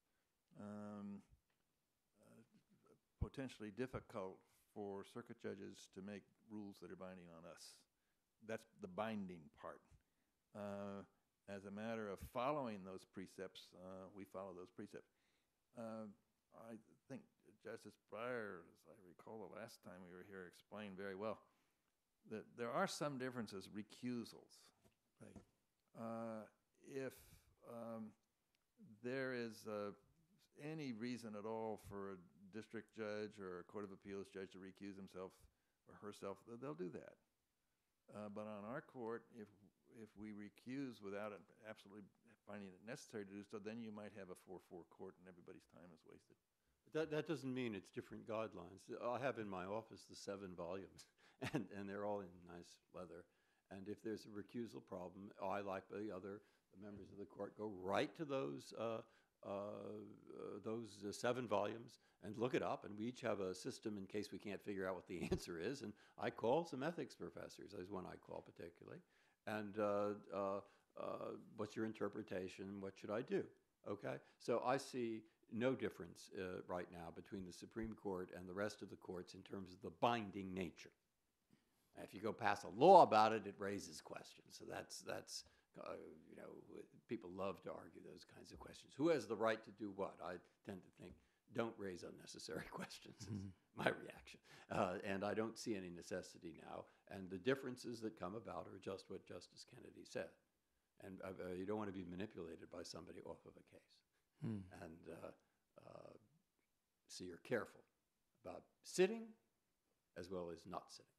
um, uh, potentially difficult for circuit judges to make rules that are binding on us. That's the binding part. Uh, as a matter of following those precepts, uh, we follow those precepts. Uh, I think Justice Breyer, as I recall the last time we were here, explained very well that there are some differences, recusals. Right. Uh, if um, there is uh, any reason at all for a district judge or a court of appeals judge to recuse himself or herself, they'll do that. Uh, but on our court, if if we recuse without it absolutely finding it necessary to do so, then you might have a four four court and everybody's time is wasted. But that, that doesn't mean it's different guidelines. I have in my office the seven volumes, and, and they're all in nice leather. And if there's a recusal problem, I, like the other members of the court, go right to those uh, uh, uh, those uh, seven volumes and look it up. And we each have a system in case we can't figure out what the answer is. And I call some ethics professors. There's one I call particularly. And uh, uh, uh, what's your interpretation? What should I do? Okay? So I see no difference uh, right now between the Supreme Court and the rest of the courts in terms of the binding nature. If you go pass a law about it, it raises questions. So that's, that's uh, you know, people love to argue those kinds of questions. Who has the right to do what? I tend to think, don't raise unnecessary questions, is my reaction. Uh, and I don't see any necessity now. And the differences that come about are just what Justice Kennedy said. And uh, uh, you don't want to be manipulated by somebody off of a case. Hmm. And uh, uh, so you're careful about sitting as well as not sitting.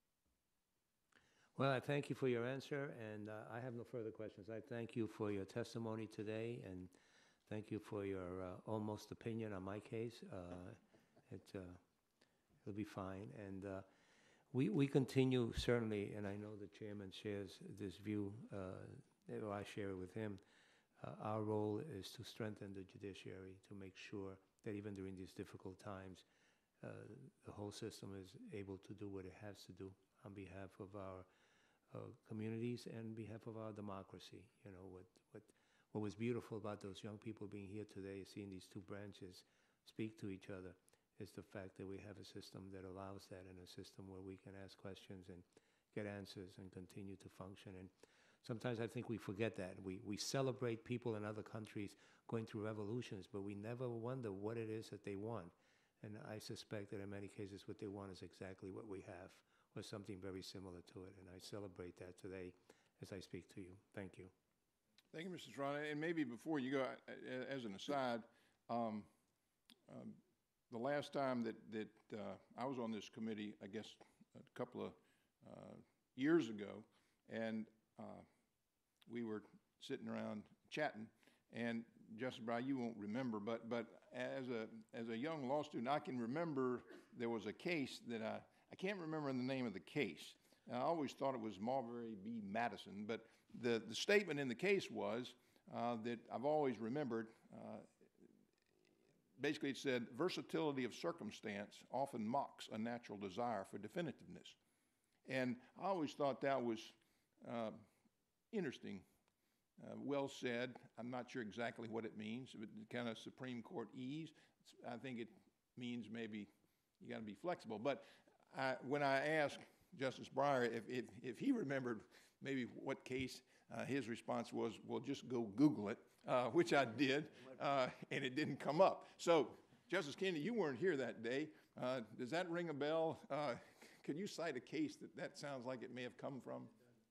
Well, I thank you for your answer, and uh, I have no further questions. I thank you for your testimony today, and thank you for your uh, almost opinion on my case. Uh, it, uh, it'll be fine. And uh, we, we continue, certainly, and I know the chairman shares this view, uh, or I share it with him. Uh, our role is to strengthen the judiciary, to make sure that even during these difficult times, uh, the whole system is able to do what it has to do on behalf of our uh, communities and behalf of our democracy. You know, what, what, what was beautiful about those young people being here today, seeing these two branches speak to each other, is the fact that we have a system that allows that, and a system where we can ask questions and get answers and continue to function. And sometimes I think we forget that. We, we celebrate people in other countries going through revolutions, but we never wonder what it is that they want. And I suspect that in many cases what they want is exactly what we have, or something very similar to it. And I celebrate that today as I speak to you. Thank you. Thank you, Mister Serrano. And maybe before you go, as an aside, um, um, the last time that, that uh, I was on this committee, I guess a couple of uh, years ago, and uh, we were sitting around chatting, and Justice Breyer, you won't remember, but but as a as a young law student, I can remember there was a case that I I can't remember the name of the case. And I always thought it was Marbury v. Madison, but the the statement in the case was uh, that I've always remembered. Uh, basically, it said versatility of circumstance often mocks a natural desire for definitiveness, and I always thought that was uh, interesting. Uh, well said. I'm not sure exactly what it means. But kind of Supreme Court ease. I think it means maybe you got to be flexible. But I, when I asked Justice Breyer if, if, if he remembered maybe what case, uh, his response was, well, just go Google it, uh, which I did, uh, and it didn't come up. So, Justice Kennedy, you weren't here that day. Uh, does that ring a bell? Uh, could you cite a case that that sounds like it may have come from?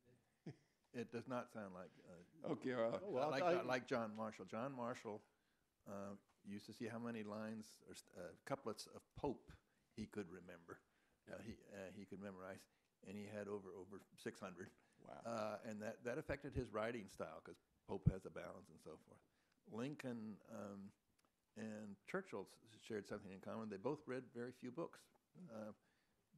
It does not sound like. Uh, okay, uh, oh, well, like, I, like John Marshall. John Marshall uh, used to see how many lines or uh, couplets of Pope he could remember. Uh, he uh, he could memorize, and he had over over six hundred. Wow! Uh, and that that affected his writing style because Pope has a balance and so forth. Lincoln um, and Churchill shared something in common. They both read very few books, uh,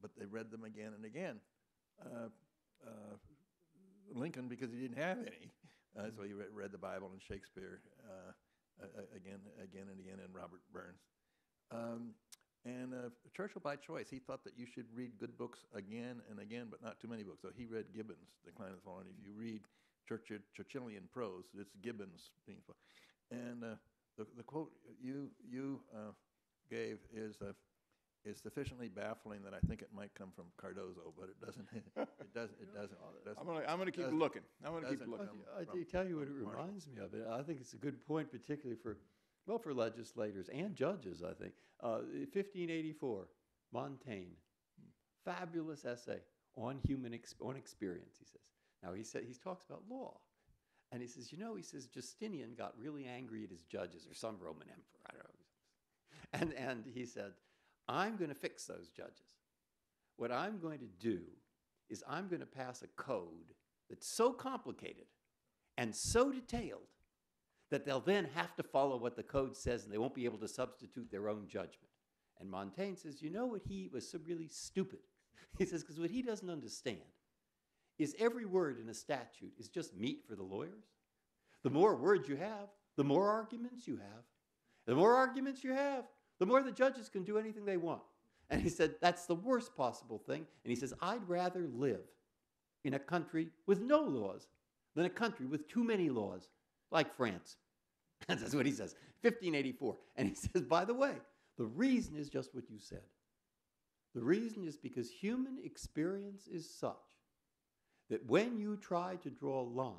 but they read them again and again. Uh, uh, Lincoln, because he didn't have any, uh, so he read, read the Bible and Shakespeare uh, uh, again, again and again, and Robert Burns. Um, and uh, Churchill, by choice, he thought that you should read good books again and again, but not too many books. So he read Gibbon's Decline of the Fallen. If you read Churchill, Churchillian prose, it's Gibbon's being spoken. And uh, the, the quote you you uh, gave is uh, is sufficiently baffling that I think it might come from Cardozo, but it doesn't. It doesn't. It doesn't. It doesn't I'm gonna, I'm gonna keep doesn't- looking. I'm gonna keep doesn't looking. come I, from I tell you what it Marshall. reminds me of. It. I think it's a good point, particularly for, well, for legislators and judges, I think. Uh, fifteen eighty-four, Montaigne, fabulous essay on human ex- on experience, he says. Now, he said he talks about law. And he says, you know, he says, Justinian got really angry at his judges, or some Roman emperor, I don't know. And, and he said, I'm going to fix those judges. What I'm going to do is I'm going to pass a code that's so complicated and so detailed that they'll then have to follow what the code says and they won't be able to substitute their own judgment. And Montaigne says, you know what he was so really stupid? He says, because what he doesn't understand is every word in a statute is just meat for the lawyers. The more words you have, the more arguments you have. The more arguments you have, the more the judges can do anything they want. And he said, that's the worst possible thing. And he says, I'd rather live in a country with no laws than a country with too many laws, like France. That's what he says, fifteen eighty-four. And he says, by the way, the reason is just what you said. The reason is because human experience is such that when you try to draw lines,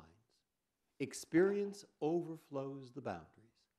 experience overflows the boundaries.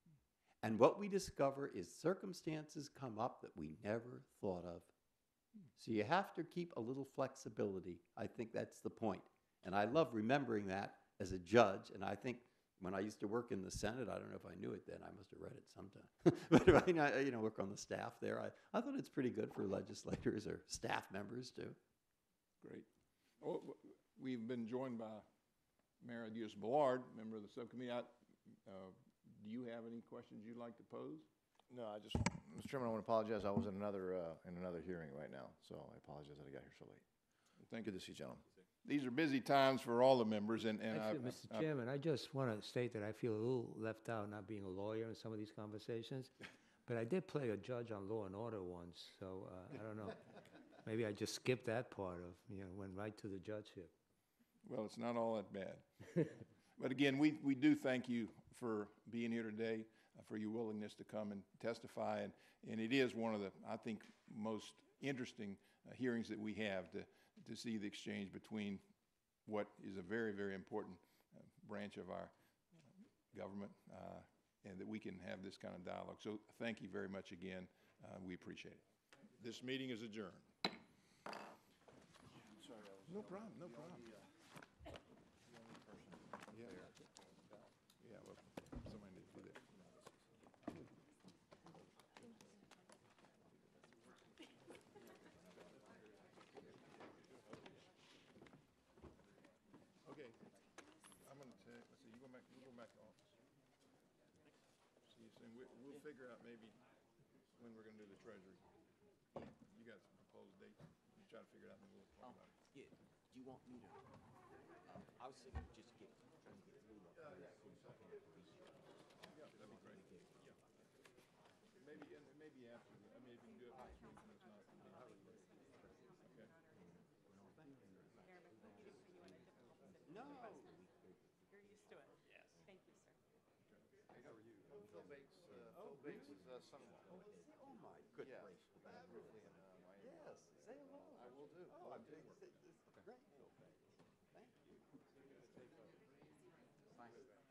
And what we discover is circumstances come up that we never thought of. So you have to keep a little flexibility. I think that's the point. And I love remembering that as a judge. And I think when I used to work in the Senate, I don't know if I knew it then, I must have read it sometime. But if I you know, work on the staff there, I, I thought it's pretty good for legislators or staff members too. Great. Well, we've been joined by Mayor Diaz-Balart, member of the subcommittee. I, uh, do you have any questions you'd like to pose? No, I just, Mister Chairman, I want to apologize. I was in another uh, in another hearing right now, so I apologize that I got here so late. Thank Good you. to see you, gentlemen. These are busy times for all the members, and, and I, Actually, Mister I- Chairman, I just want to state that I feel a little left out not being a lawyer in some of these conversations. But I did play a judge on Law and Order once, so uh, I don't know. Maybe I just skipped that part of, you know, went right to the judgeship. well, it's not all that bad. But again, we, we do thank you for being here today, uh, for your willingness to come and testify. And, and it is one of the, I think, most interesting uh, hearings that we have to, to see the exchange between what is a very, very important uh, branch of our uh, government, uh, and that we can have this kind of dialogue. So thank you very much again. Uh, we appreciate it. This meeting is adjourned. No problem, no problem. Yeah, yeah, well, somebody needs to do that. Okay, I'm gonna take, let's see, you go back, you go back to office. See you soon. We, we'll figure out maybe when we're gonna do the treasury. You got some proposed dates, you try to figure it out and we'll talk about it. Yeah, do you want me to, um, I was thinking just get, trying to get through like that. Yeah, that'd be great. Yeah. Maybe, and maybe after, I mean, if you can do it next week, and it's not. Okay. No. You're used to it. Yes. Thank you, sir. Phil Bates, uh, Phil Bates' uh, son-in-law. Oh, my good Yeah. gracious. Briefly in uh, Miami. Yes, say hello. I will do. Oh, I'm Will do. doing, this is great, Bill Bates. Thank you. Thanks.